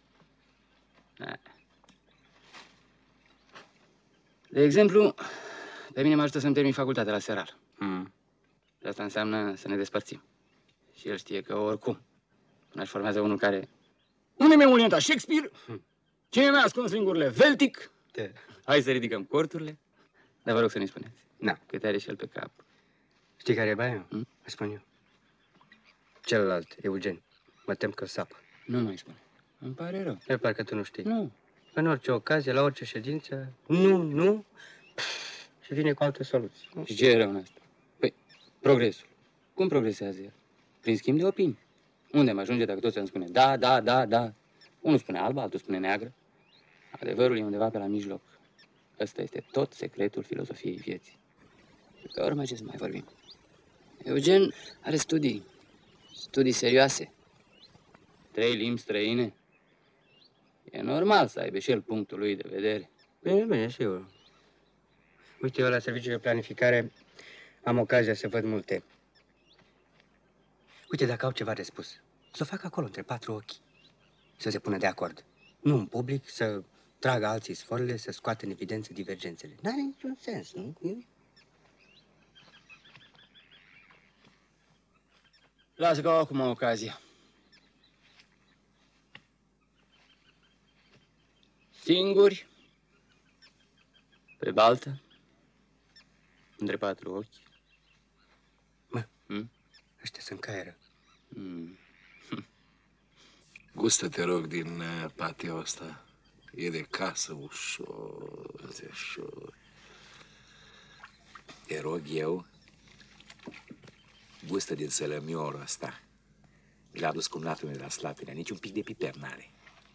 De exemplu, pe mine mă ajută să-mi termin facultatea la Seral. Și asta înseamnă să ne despărțim. Și el știe că oricum, până își formează unul care... Unde mi-a orientat Shakespeare? Cine mi-a ascuns lingurile Veltic? Hai să ridicăm corturile, dar vă rog să ne spuneți. Na. Cât are și el pe cap. Știi care e baiul? Îi spun eu. Celălalt, Eugen. Mă tem că sapă. Nu mai spune. Îmi pare rău. E parcă tu nu știi. Nu. În orice ocazie, la orice ședință, nu, și vine cu alte soluții. Și ce e rău în asta? Păi, progresul. Cum progresează el? Prin schimb de opinii. Unde mă ajunge dacă toți îmi spune da? Unul spune albă, altul spune neagră. Adevărul e undeva pe la mijloc. Ăsta este tot secretul filozofiei vieții. Că urmă ce să mai vorbim. Eugen are studii serioase. 3 limbi străine. E normal să aibă și el punctul lui de vedere. Bine, și eu. Uite, eu la serviciul de planificare am ocazia să văd multe. Uite, dacă au ceva de spus, să o facă acolo, între 4 ochi. Să se pună de acord. Nu în public, să tragă alții sforile, să scoată în evidență divergențele. N-are niciun sens, nu? Lasă că au acum ocazia. Singuri, pe baltă, între 4 ochi. Mă, ăștia sunt caieră. Gustă, te rog, din patio ăsta. E de casă, ușor. Te rog eu, gustă din sălămiorul ăsta. Mi l-a adus cumnatul meu de la Slatina, nici un pic de piper n-are.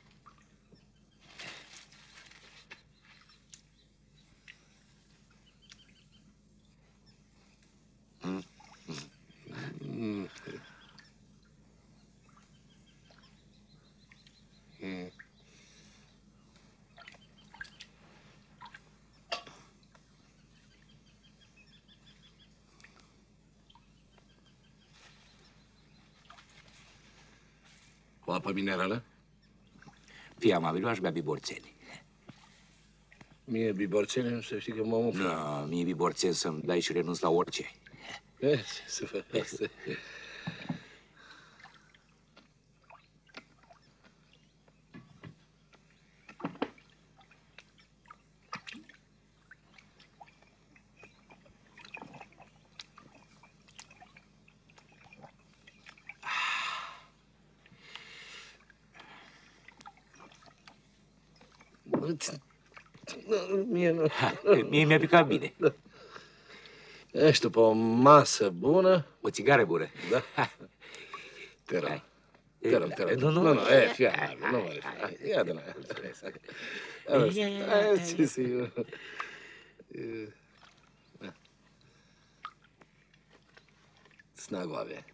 O apă minerală? Fii amabil, aș bea biborțeni. Mie biborțeni, să știi că mă umflă. Nu, mie biborțeni să-mi dai și renunț la orice. Să fac asta. Mie mi-a picat bine. Ești după o masă bună. O țigară bună. Da. Te rog. Te rog. Nu, fii amabil, nu mă refer. Ia de la Snagoave.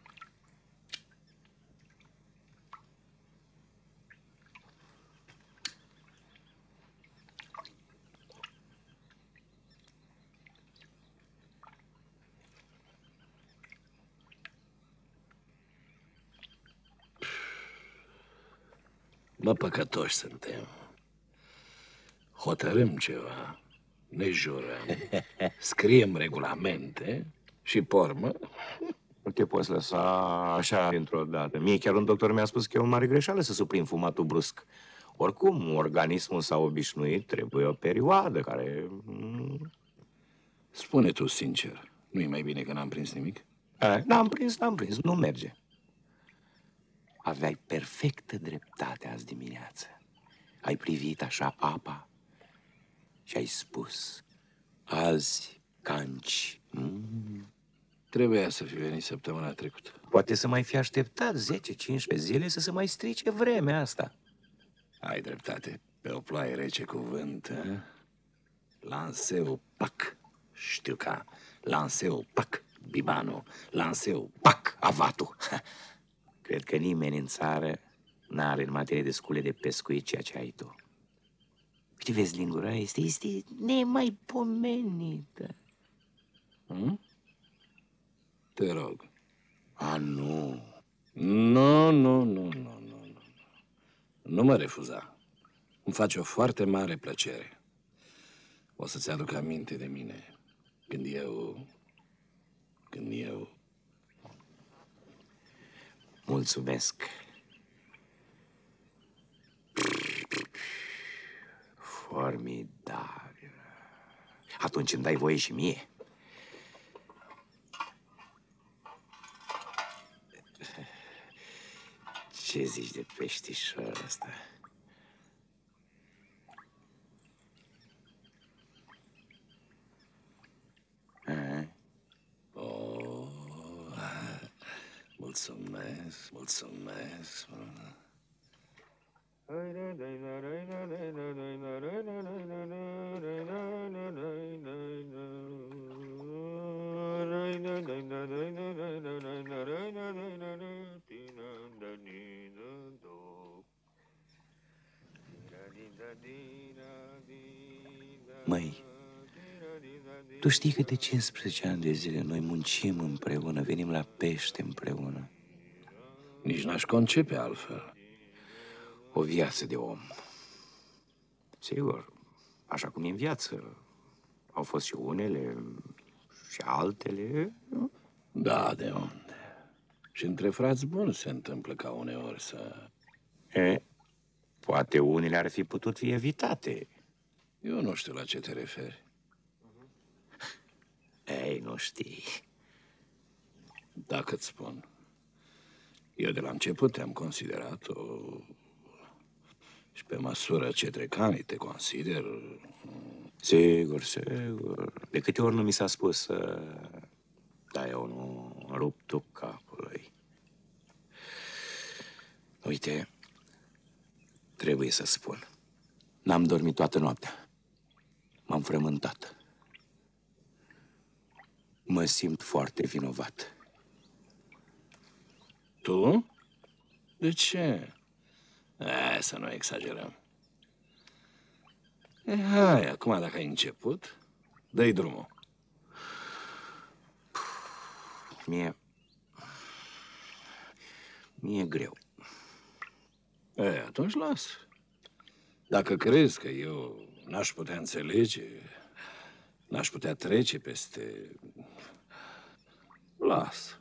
Mă, păcătoși suntem. Hotărâm ceva, ne jurăm, scriem regulamente și pormă. Nu te poți lăsa așa dintr-o dată. Mie chiar un doctor mi-a spus că e o mare greșeală să suprim fumatul brusc. Oricum, organismul s-a obișnuit, trebuie o perioadă care... Spune tu sincer, nu-i mai bine că n-am prins nimic? N-am prins, nu merge. Aveai perfectă dreptate azi dimineață. Ai privit așa apa Și ai spus, azi canci. Trebuia să fi venit săptămâna trecută. Poate să mai fi așteptat 10-15 zile să se mai strice vremea asta. Ai dreptate. Pe o ploaie rece cu vânt, Lanseu, pac, știu ca Lanseu, pac, Bibanu, Lanseu, pac, Avatu. Cred că nimeni în țară n-are în materie de scule de pescuit ceea ce ai tu. Știi, vezi, lingura este nemaipomenită. Te rog. A, nu. Nu. Nu mă refuza. Îmi face o foarte mare plăcere. O să-ți aduc aminte de mine când eu... Mulțumesc. Formidabil. Atunci îmi dai voie și mie. Ce zici de peștișor ăsta? Mulțumesc. Măi, tu știi că de 15 ani de zile noi muncim împreună, venim la pește împreună. Nici n-aș concepe altfel. O viață de om. Sigur, așa cum e în viață. Au fost și unele și altele. Da, de unde? Și între frați buni se întâmplă ca uneori să... Poate unele ar fi putut fi evitate. Eu nu știu la ce te referi. Ei, nu știi. Dacă-ți spun. Eu de la început te-am considerat-o și pe măsură ce trec ani te consider... Sigur. De câte ori nu mi s-a spus dar eu nu rup tu capului. Uite, trebuie să spun. N-am dormit toată noaptea. M-am frământat. Mă simt foarte vinovat. Tu? De ce? Să nu exagerăm. Hai, acum dacă ai început, dă-i drumul. Mie e greu. Atunci las. Dacă crezi că eu n-aș putea înțelege, n-aș putea trece peste... Las.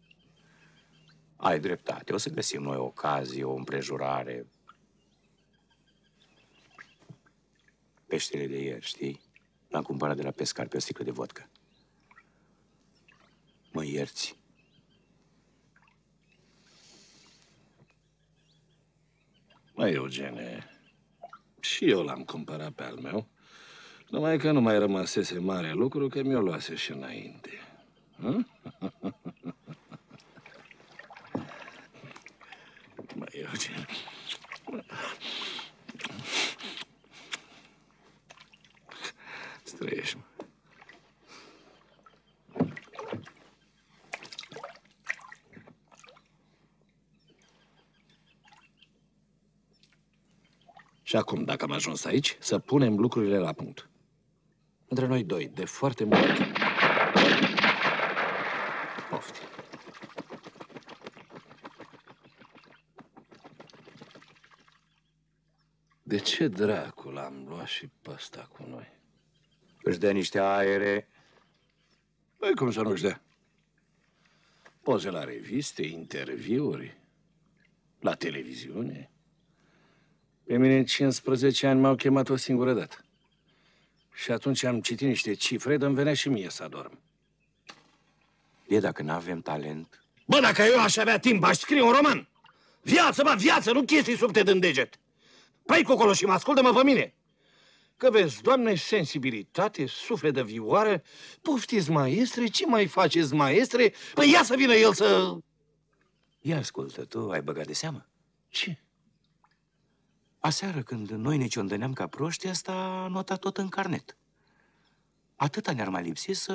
Ai dreptate. O să găsim noi o ocazie, o împrejurare. Peștele de ieri, știi? L-am cumpărat de la pescar pe o sticlă de vodcă. Mă ierți? Măi, Eugene, și eu l-am cumpărat pe al meu, numai că nu mai rămăsese mare lucru, că mi-o luase și înainte. Măi, Eugene... Străiești, mă. Și acum, dacă am ajuns aici, să punem lucrurile la punct. Între noi doi, de foarte mult timp. Pofti. De ce dracu l-am luat și pe ăsta cu noi? Își dă niște aere. Păi cum să nu-și dea? Poze la reviste, interviuri, la televiziune. Pe mine în 15 ani m-au chemat o singură dată. Și atunci am citit niște cifre, de-mi venea și mie să adorm. E, dacă n-avem talent... Bă, dacă eu aș avea timp, aș scrie un roman. Viață, bă, viață, nu chestii subte din deget. Păi cu acolo și mă ascultă-mă pe mine. Că vezi, Doamne, sensibilitate, suflet de vioară, poftiți, maestre, ce mai faceți, maestre? Păi ia să vină el să... Ia ascultă, tu ai băgat de seamă? Ce? Aseară, când noi ne ciondăneam ca proști, asta a notat tot în carnet. Atâta ne-ar mai lipsi să...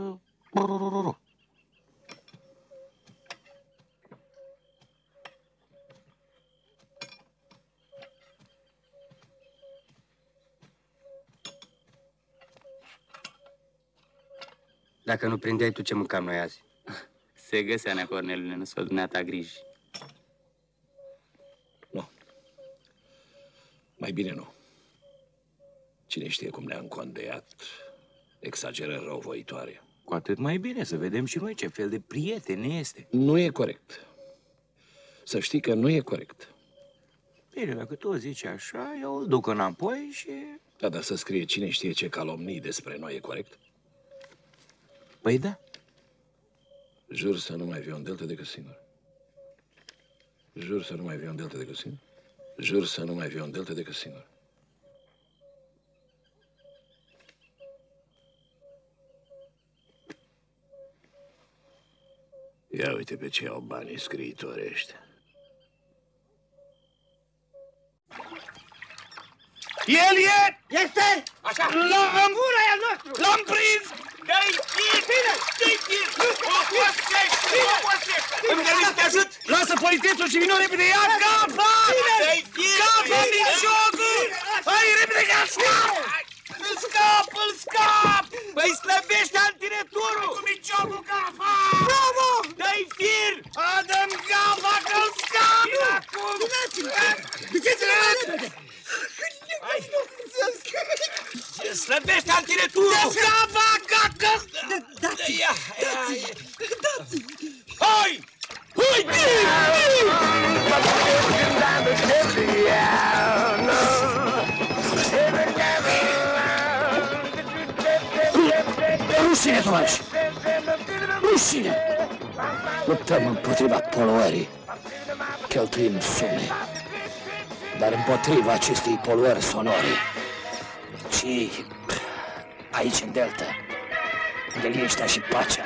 Dacă nu prindeai tu, ce mâncam noi azi? Se găsea, nea Corneliule, nu-ți fă dumneata griji. Nu. Mai bine nu. Cine știe cum ne-a încondeiat exagerări răuvoitoare. Cu atât mai bine să vedem și noi ce fel de prieten este. Nu e corect. Să știi că nu e corect. Bine, dacă tu zici așa, eu îl duc înapoi și... Da, dar să scrie cine știe ce calomnii despre noi, e corect? Păi da. Jur să nu mai viu în Delta decât singur. Jur să nu mai viu în Delta decât singur. Jur să nu mai viu în Delta decât singur. Ia uite pe ce au banii scriitorii ăștia. El e! Este! Așa! L-am Fură el nostru! L-am prins! Dă-i fir! Bine! Dă-i fir! O obosește! O obosește! Îmi dă să te ajut? Lasă polițistul și vină repede! Ia capa! Dă-i fir! Capa din jocul! Hai repede că scap! Îl scap! Îl scap! Îi slăbește antireturul! Cu miciocul capa! Bravo! Dă-i fir! Adă-mi capa că-l scap! Bine acum! Duceți-le repede! Slăbește antireturul! Degeaba, cacă! Dați-i! Dați-i! Hai! Hai! Rușine, tovarăși! Rușine! Luptăm împotriva poluării. Cheltuim sume. Dar împotriva acestei poluări sonore. Și aici, în Delta, unde liniștea și pacea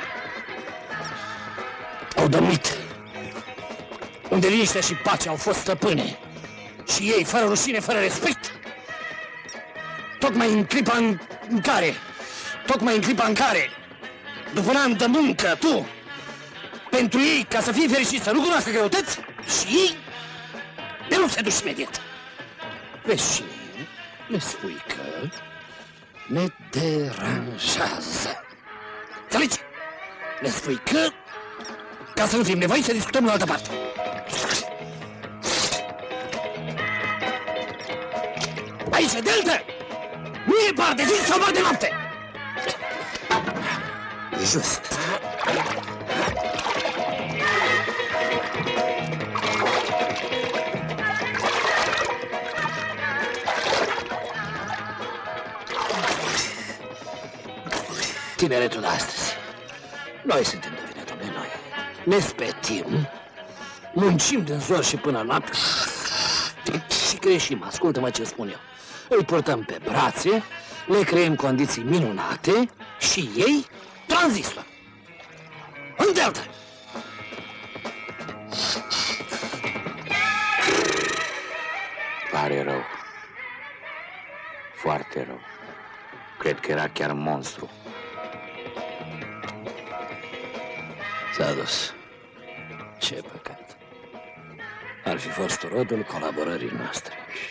au domnit, unde liniștea și pacea au fost stăpâne, și ei, fără rușine, fără respect, tocmai în clipa în care, după un an de muncă, tu, pentru ei, ca să fii fericit, să nu cunoască greutăți, și ei, de nu se duci imediat. Vezi și le spui că ne deranjează. Înțelegi? Le spui că, ca să nu fim nevoiți să discutăm în altă parte. Aici, Delta, nu e bar de zi sau bar de noapte. Just. Tineretul de astăzi. Noi suntem de vină, domnule, noi. Ne spetim, muncim din zor și până noapte și greșim. Ascultă-mă ce spun eu. Îi purtăm pe brațe, le creăm condiții minunate și ei tranzistor. În Delta! Pare rău. Foarte rău. Cred că era chiar monstru. S-a dus. Ce păcat. Ar fi fost rodul colaborării noastre.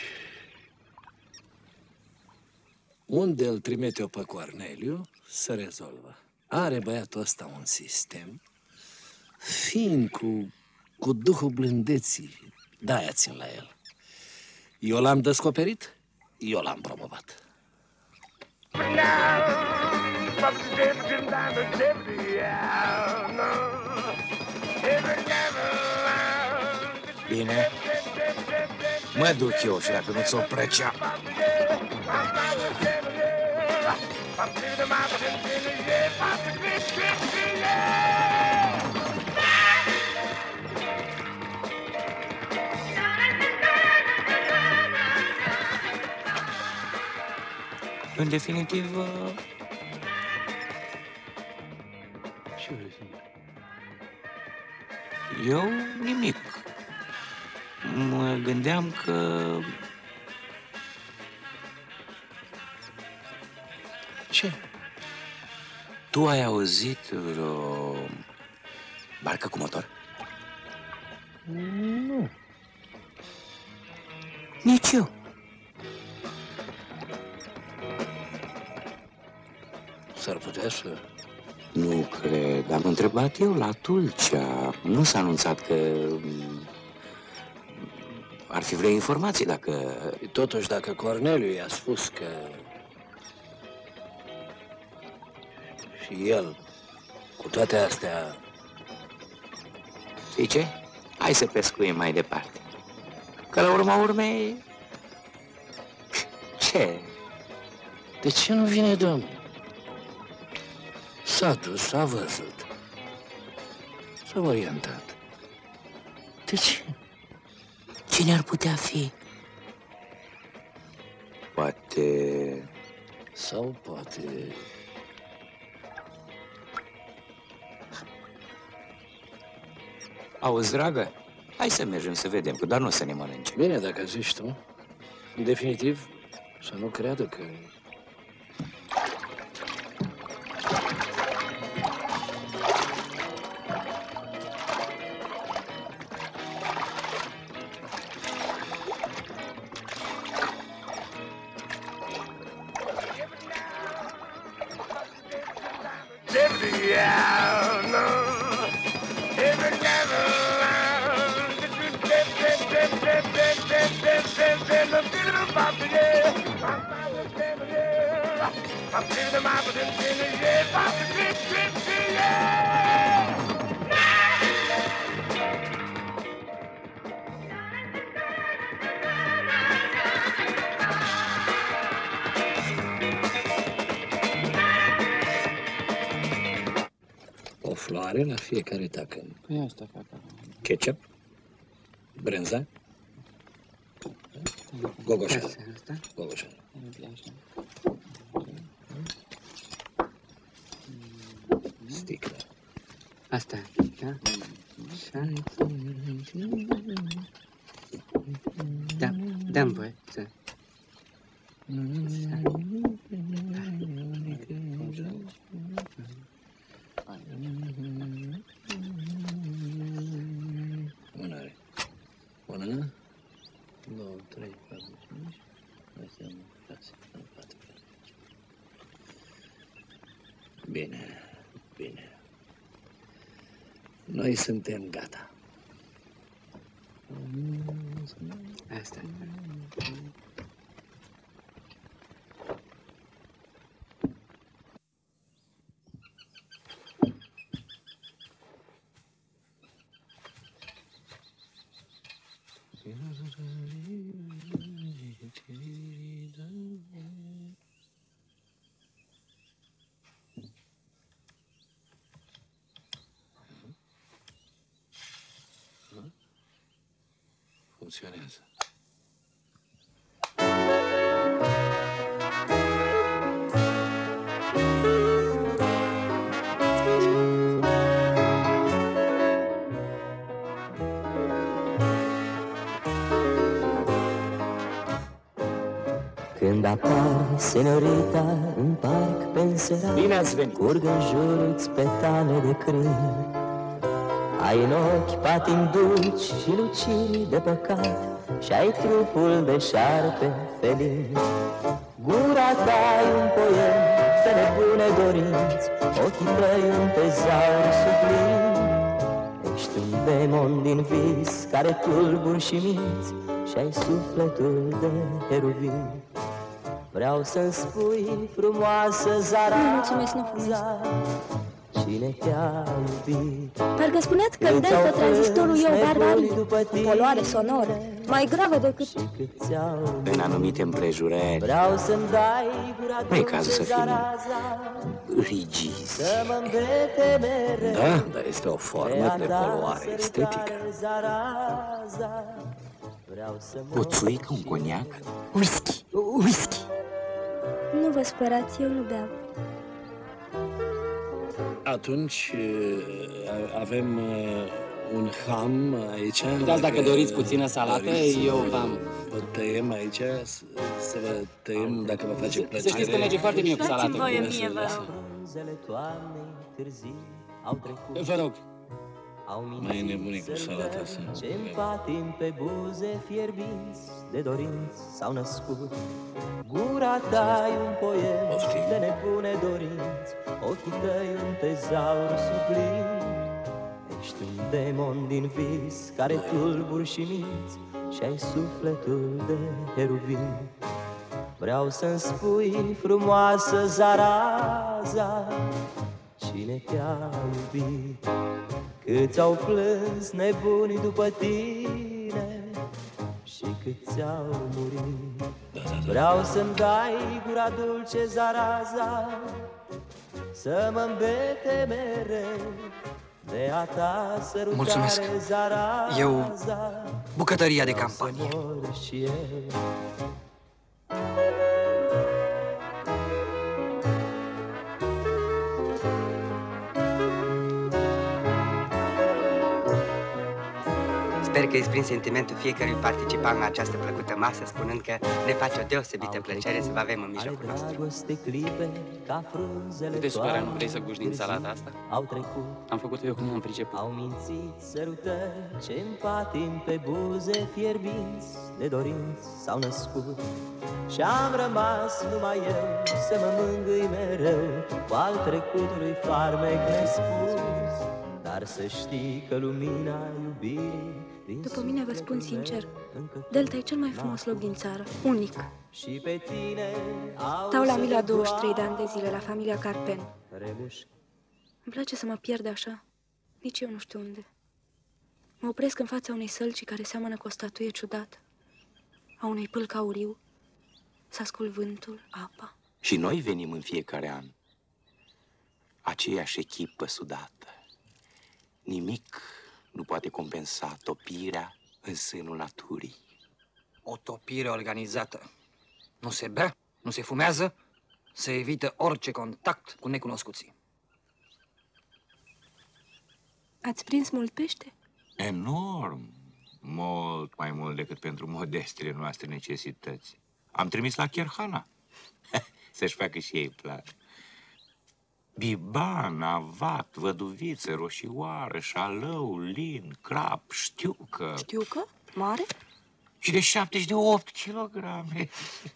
Unde îl trimite-o pe Corneliu, se rezolvă. Are băiatul ăsta un sistem, fiind cu duhul blândeții, de-aia țin la el. Eu l-am descoperit, eu l-am promovat. Bine, mă duc eu și dacă nu-ți o plăcea. În definitiv... Ce vrei să Eu nimic. Mă gândeam că... Ce? Tu ai auzit vreo barcă cu motor? Nu. Nici eu. S-ar putea să... Nu cred. Am întrebat eu la Tulcea. Nu s-a anunțat că... ar fi vreo informație dacă... Totuși, dacă Corneliu i-a spus că... și el, cu toate astea... Știi ce? Hai să pescuim mai departe. Că la urma urmei... Ce? De ce nu vine domnul? S-a dus, s-a văzut. S-a orientat. De ce? Cine ar putea fi? Poate... Sau poate... Auzi, dragă? Hai să mergem să vedem, că doar nu o să ne mănânce. Bine, dacă zici tu. În definitiv, să nu creadă că... O floare la fiecare tacân. Păi asta fac. Ketchup, brânză, gogoșeală. Gogoșeală. Sticlă. Asta, da? Da, dă-mi voie să... Una are. Una, 2, 3, 4, 5, 6, 6, 4. Bine, bine. Noi suntem gata. Asta. Funcționează. Când apare senorita în parc penserat, bine ați venit! Curg în jurul-ți petale de crân. Ai în ochi patini dulci și luciri de păcat, și ai trupul de șarpe felin. Gura ta-i un poem pe nebune dorinți, ochii tăi un tezaur sublim. Ești un demon din vis care tulburi și minți, și ai sufletul de heruvim. Vreau să-mi spui, frumoasă Zara, mulțumesc, nu frumos. Cine te-a iubit? Parcă spuneați că îmi dai pe tranzistorul eu barbarie, o poluare sonoră, mai gravă decât... În anumite împrejurări, vreau să-mi dai gura nu e cazul să fim rigizi. Să mă îmbrete mereu. Da, dar este o formă de poluare estetică. O țuică, un coniac? Whisky, whisky. Nu vă spărați, eu nu beau. Atunci avem un ham aici. Uitați, dacă doriți puțină salată, eu v-am... Vă tăiem aici, să vă tăiem dacă vă face plăcere. Să știți că merge foarte bine cu salată. Dați-mi voie mie, vă rog. Vă rog. Mai e nebunic cu salata asta. Ce-mi patim pe buze fierbinți, de dorinți s-au născut. Gura ta e un poem de nebune dorinți, ochii tăi un tezaur sublim. Ești un demon din vis care tulburi și minți și ai sufletul de heruvim. Vreau să-mi spui, frumoasă Zaraza, cine te-a iubit? Câți au plâns nebuni după tine și câți au murit. Vreau să-mi dai gura dulce, Zaraza, să mă îmbete mereu de a ta sărutare. Mulțumesc. Zaraza, Eu, bucătăria de campanie. Și eu. Sper că exprimi sentimentul fiecărui participant la această plăcută masă, spunând că ne face o deosebită plăcere să vă avem în mijlocul nostru. Te supăra, nu vrei să guși din salata asta? Au trecut. Am făcut-o eu cum am priceput. Au mințit sărutări ce-mi patim pe buze fierbinți, de dorinți s-au născut. Și-am rămas numai eu să mă mângâi mereu cu al trecutului farmec nespus. Dar să știi că lumina iubirii După mine vă spun sincer, Delta e cel mai frumos loc din țară, unic. Și pe tine Stau la Mila 23 de ani de zile, la familia Carpen. Îmi place să mă pierd așa, nici eu nu știu unde. Mă opresc în fața unei sălci care seamănă cu o statuie ciudată, a unui pâlc auriu, să ascult vântul, apa. Și noi venim în fiecare an. Aceeași echipă sudată. Nimic nu poate compensa topirea în sânul naturii. O topire organizată. Nu se bea, nu se fumează, se evită orice contact cu necunoscuții. Ați prins mult pește? Enorm. Mult mai mult decât pentru modestele noastre necesități. Am trimis la Cherhana. Să-și facă și ei plac. Biban, avat, văduviță, roșioară, șalău, lin, crap, știucă. Știucă? Mare? Și de 78 kilograme.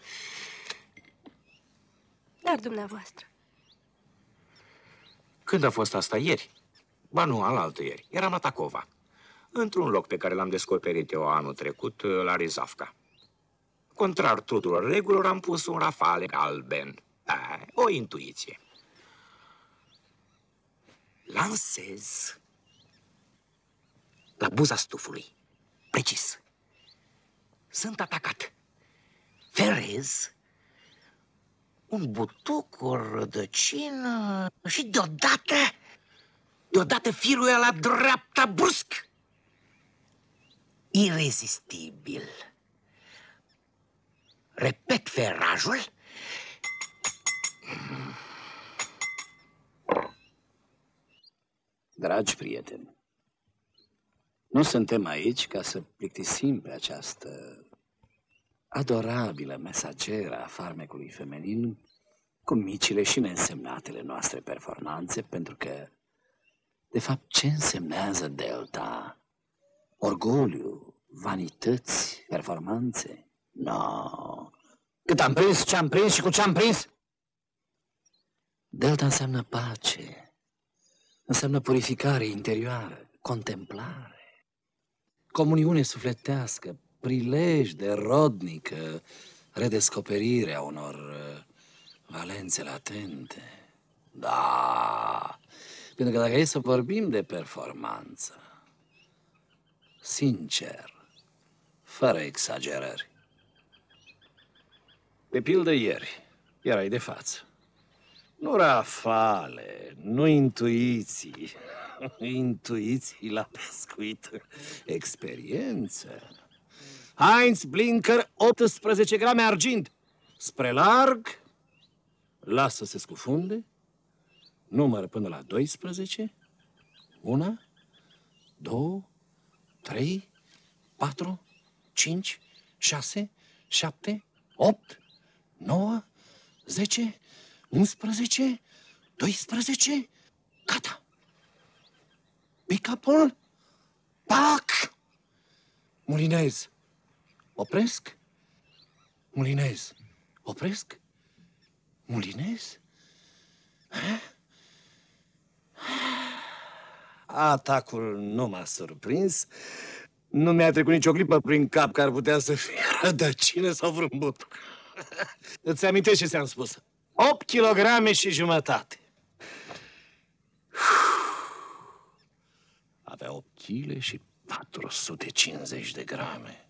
Dar dumneavoastră. Când a fost asta? Ieri? Ba nu, alaltă ieri. Eram la Tacova. Într-un loc pe care l-am descoperit eu anul trecut, la Rizavka. Contrar tuturor regulilor, am pus un rafale galben. O intuiție. Lansez la buza stufului. Precis. Sunt atacat. Ferez un butuc, o rădăcină și deodată firul ăla la dreapta brusc. Irezistibil. Repet ferajul. Dragi prieteni, nu suntem aici ca să plictisim pe această adorabilă mesageră a farmecului feminin cu micile și neînsemnatele noastre performanțe, pentru că, de fapt, ce însemnează Delta? Orgoliu, vanități, performanțe? No. Cât am prins, ce am prins și cu ce am prins? Delta înseamnă pace. Înseamnă purificare interioară, contemplare, comuniune sufletească, prilej de rodnică redescoperire a unor valențe latente. Da, pentru că dacă e să vorbim de performanță, sincer, fără exagerări. De pildă ieri, erai de față. Nu rafale, nu intuiții, intuiții la pescuit, experiență. Heinz Blinker, 18 grame argint, spre larg, lasă să se scufunde, numără până la 12, 1, 2, 3, 4, 5, 6, 7, 8, 9, 10, 11, 12, gata. Pick-up-ul, pac! Mulinez, opresc, Mulinez, opresc, Mulinez. Atacul nu m-a surprins. Nu mi-a trecut nicio clipă prin cap că ar putea să fie rădăcină sau vreun butuc. Îți amintești ce ți-am spus? 8 kilograme și jumătate. Avea 8 kg și 450 de grame.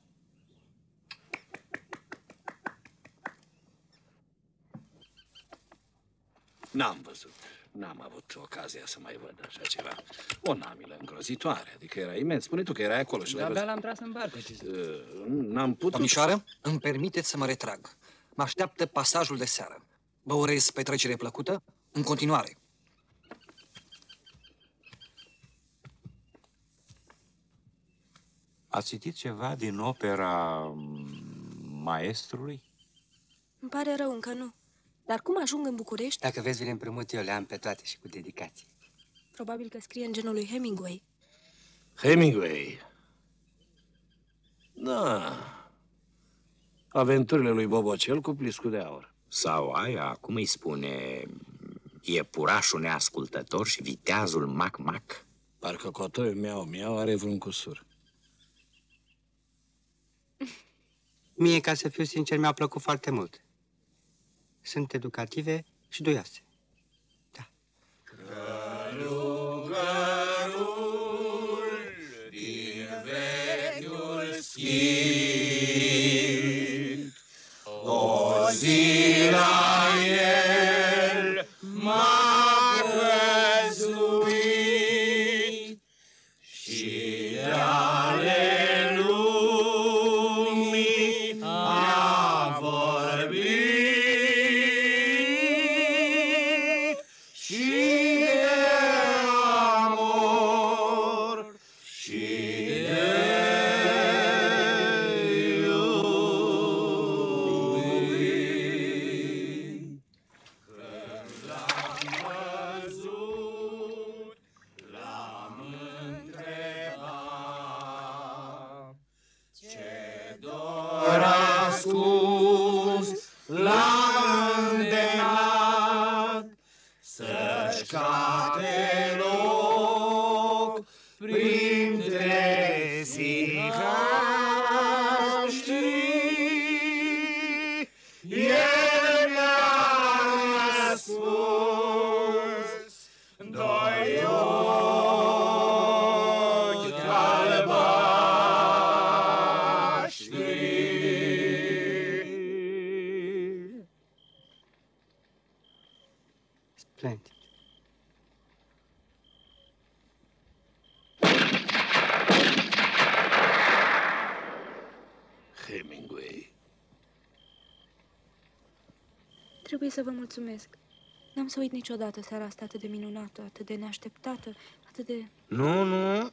N-am văzut. N-am avut ocazia să mai văd așa ceva. O namilă îngrozitoare, adică era imens. Spune tu că erai acolo și abia l-am tras în barcă. N-am putut... Domnișoară, îmi permiteți să mă retrag. Mă așteaptă pasajul de seară. Vă urez petrecere plăcută în continuare. Ați citit ceva din opera maestrului? Îmi pare rău, încă nu. Dar cum ajung în București? Dacă vezi, vi le împrumut eu, le am pe toate și cu dedicație. Probabil că scrie în genul lui Hemingway. Hemingway? Da. Aventurile lui Bobocel cu pliscul de aur. Sau aia, cum îi spune, iepurașul neascultător și viteazul mac-mac. Parcă cotoiul miau-miau are vreun cusur. Mie, ca să fiu sincer, mi-a plăcut foarte mult. Sunt educative și duioase. Da. Călugărul din vechiul schimb, o zi la el m-a văzuit și ale lumii a vorbit. Splendid. Hemingway. Trebuie să vă mulțumesc. N-am să uit niciodată seara asta atât de minunată, atât de neașteptată, atât de... Nu.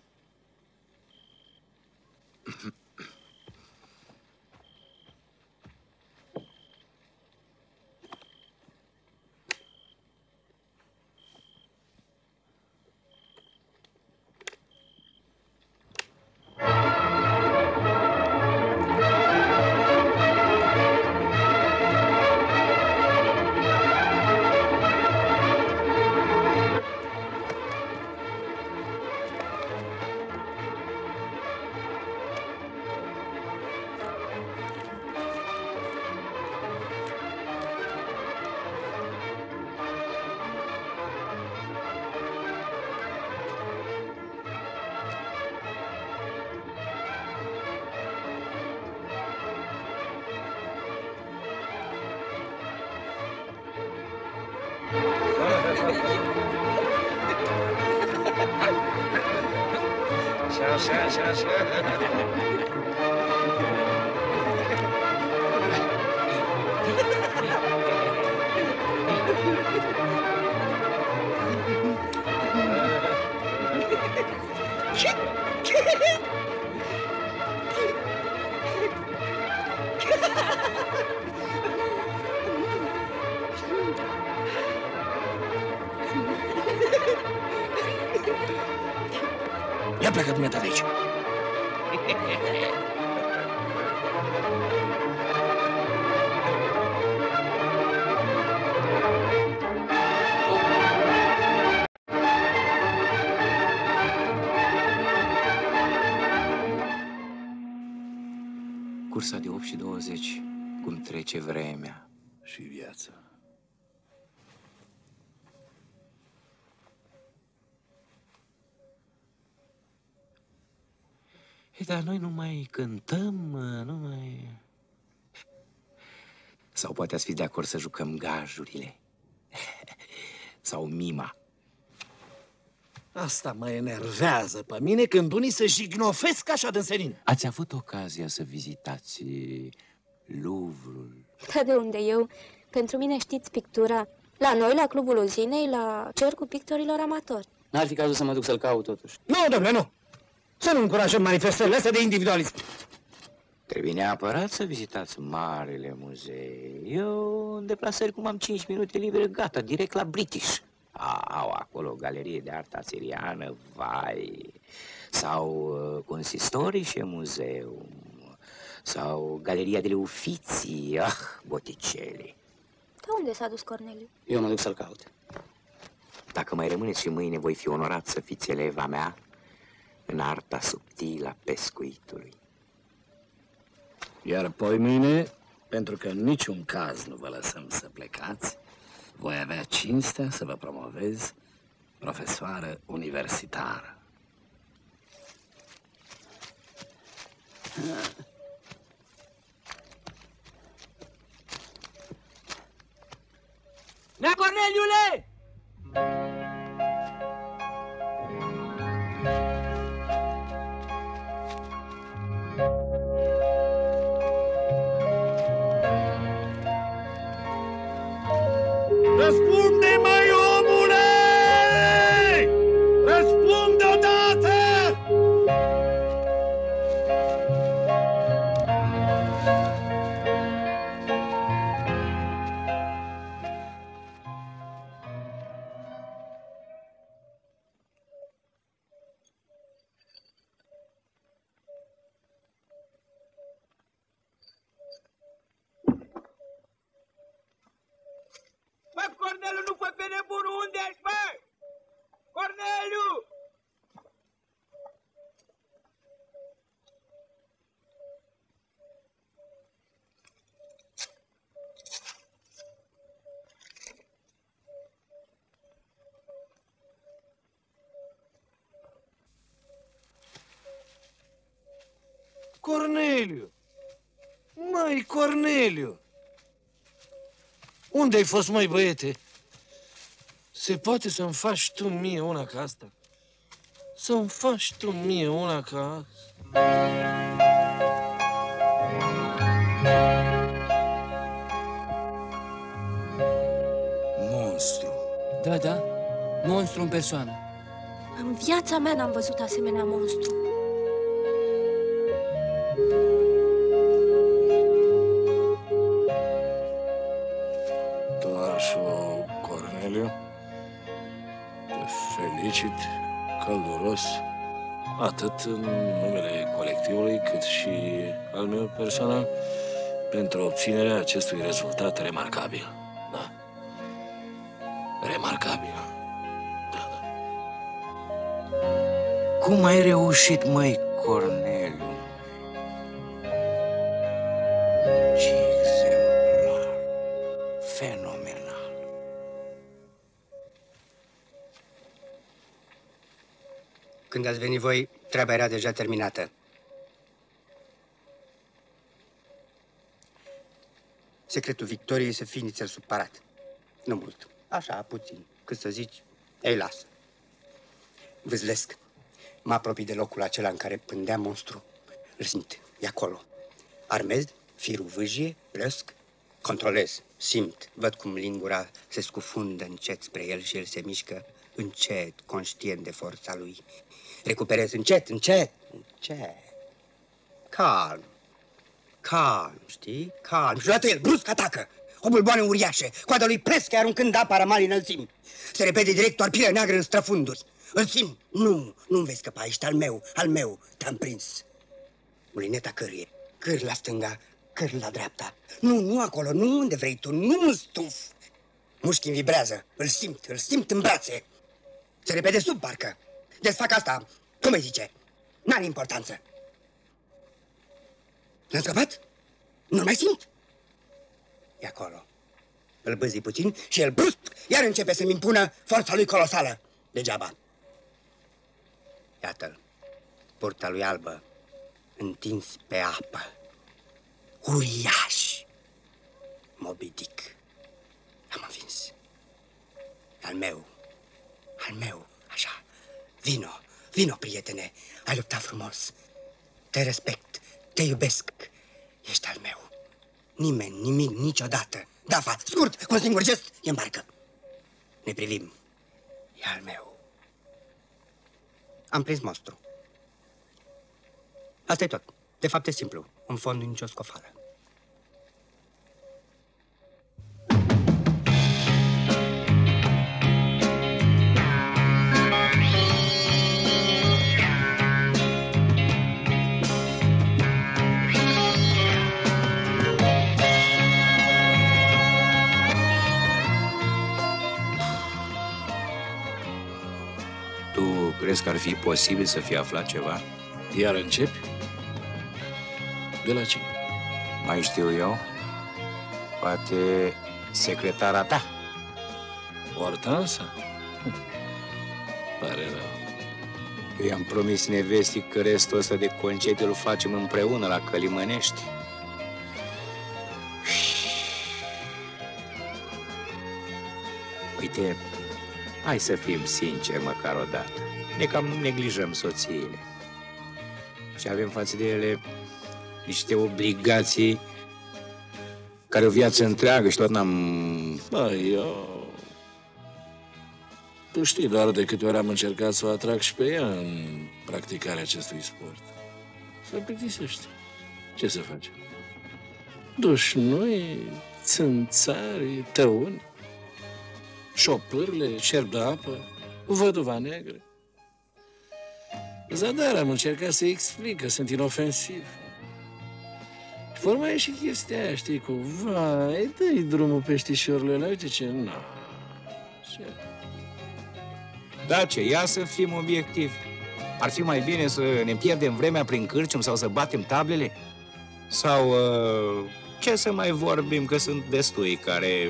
Așa. pleacă dumneata de aici. Cursa de 8 și 20, cum trece vremea. Și viața. Dar noi nu mai cântăm, nu mai... Sau poate ați fi de acord să jucăm gajurile. Sau mima. Asta mă enervează pe mine când unii se jignofesc așa de senin. Ați avut ocazia să vizitați Louvre-ul? Da, de unde eu? Pentru mine știți pictura la noi, la Clubul Uzinei, la Cercul Pictorilor Amatori. N-ar fi cazul să mă duc să-l caut, totuși. Nu, domnule, nu! Să nu încurajăm manifestările astea de individualism. Trebuie neapărat să vizitați marele muzee. Eu, în deplasări, cum am 5 minute libere, gata, direct la British. Au acolo o galerie de artă asiriană, vai. Sau Consistorice Muzeum. Sau Galeria delle Uffizi, Botticelli. De unde s-a dus Corneliu? Eu mă duc să-l caut. Dacă mai rămâneți și mâine, voi fi onorat să fiți eleva mea în arta subtilă a pescuitului. Iar poi mâine, pentru că în niciun caz nu vă lăsăm să plecați, voi avea cinstea să vă promovez profesoară universitară. Nea Corneliule! Răspunde, măi, omule! Răspunde odată! Bă, Corneliu, nu fă pe nebunul, unde ești, bă? Corneliu! Corneliu! Măi, Corneliu! Unde ai fost, măi, băiete? Se poate să-mi faci tu mie una ca asta? Să-mi faci tu mie una ca asta? Monstru. Da, da, monstru în persoană. În viața mea n-am văzut asemenea monstru. Tovarășul Corneliu, te felicit călduros, atât în numele colectivului, cât și al meu personal, pentru obținerea acestui rezultat remarcabil. Da. Remarcabil. Cum ai reușit, măi, Corneliu? Ce exemplar! Fenomenal! Când ați venit voi, treaba era deja terminată. Secretul victoriei să fii nițel sub parat. Nu mult. Așa, puțin. Cât să zici, ei, lasă. Vâzlesc. Mă apropii de locul acela în care pândea monstru. Îl simt. E acolo. Armez, firul vâjie, plăsc, controlez, simt. Văd cum lingura se scufundă încet spre el și el se mișcă încet, conștient de forța lui. Recuperez încet, încet, încet. Calm. Calm, știi? Calm. Și deodată el brusc atacă. O bulboană uriașă, coada lui plescă aruncând apa rămali înălțimi. Se repede direct o arpilă neagră în străfunduri. Îl simt. Nu-mi vei scăpa, ești al meu, te-am prins. Mulineta căruie, câr la stânga, câr la dreapta. Nu acolo, nu unde vrei tu, nu în stuf. Mușchii vibrează, îl simt în brațe. Se repede sub parcă. Desfac asta, cum îi zice? N-are importanță. L-am scăpat? Nu-l mai simt? E acolo. Îl băzi puțin și el brusc iar începe să-mi impună forța lui colosală. Degeaba. Iată-l, purta lui albă, întins pe apă. Uriaș. Moby Dick. Am învins. Al meu, așa. Vino, prietene. Ai luptat frumos. Te respect, te iubesc. Ești al meu. Nimeni, nimic, niciodată. Dafa, scurt, cu un singur gest, e în barcă. Ne privim. E al meu. Am prins monstru. Asta e tot. De fapt e simplu. În fond, nicio scofară. Crezi că ar fi posibil să fie aflat ceva? Iar începi? De la cine? Mai știu eu. Poate secretara ta. Hortensa? Pare rău. Eu i-am promis nevestii că restul ăsta de concediu îl facem împreună la Călimănești. Uite, hai să fim sinceri măcar o dată. Ne cam neglijăm soțiile. Și avem față de ele niște obligații care o viață întreagă și tot n-am... Băi, eu... Tu știi doar de câte ori am încercat să o atrag și pe ea în practicarea acestui sport. Să plictisește. Ce să face? Dușnui, țânțari, tăuni, șopârle, șerp de apă, văduva neagră. Zadar am încercat să-i explic că sunt inofensiv. Și vorba e și chestia aia, știi, cu vai, dă-i drumul peștișorile ăla, uite ce... Da, ce, ia să fim obiectivi. Ar fi mai bine să ne pierdem vremea prin cârcium sau să batem tablele? Sau ce să mai vorbim, că sunt destui care...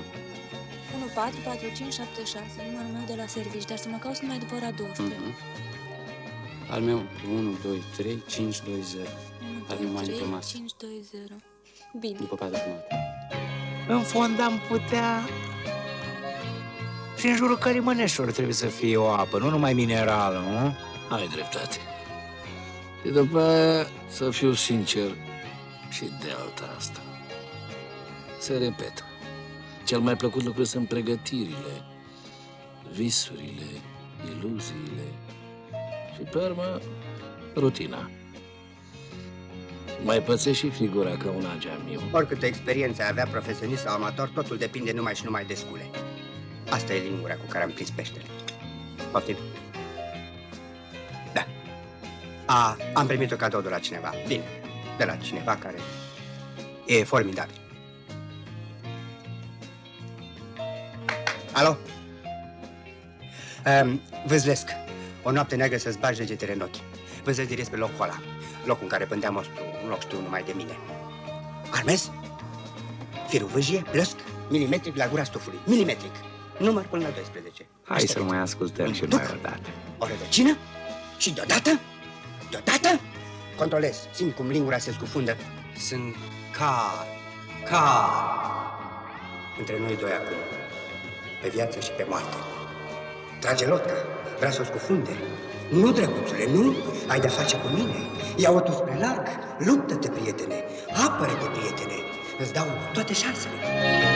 144576, numărul meu de la servici, dar să mă cauți numai după ora 12. Al meu, 1, 2, 3, 5, 2, 0. Al meu mai după masă. 5, 2, 0. Bine. După 4 jumătate. În fond am putea... Și în jurul Călimăneștilor trebuie să fie o apă, nu numai minerală, nu? Ai dreptate. Și după aia, să fiu sincer, și de alta asta. Se repetă. Cel mai plăcut lucru sunt pregătirile, visurile, iluziile și, pe urmă, rutina. Mai pățești și figura ca un ageamiu. Oricâtă experiență avea, profesionist sau amator, totul depinde numai și numai de scule. Asta e lingura cu care am prins peștele. Poftim? Da. Am primit o cadou de la cineva. Bine, de la cineva care e formidabil. Alo? Vâzlesc. O noapte neagră să-ți bagi degetele în ochi. Vâzlesc direct pe locul ăla. Locul în care pândea mostru. Un loc știu numai de mine. Armez? Firul vâjie, plăsc, milimetric la gura stufului. Milimetric. Număr până la 12. Hai să mai ascultăm și noi odată. O rădăcină? Și deodată? Deodată? Controlez. Simt cum lingura se scufundă. Sunt între noi doi acum. Pe viață și pe moarte. Trage lotca. Vrea să o scufunde. Nu, drăguțule, nu. Ai de-a face cu mine. Ia-o tu spre larg. Luptă-te, prietene. Apără-te, prietene. Îți dau toate șansele.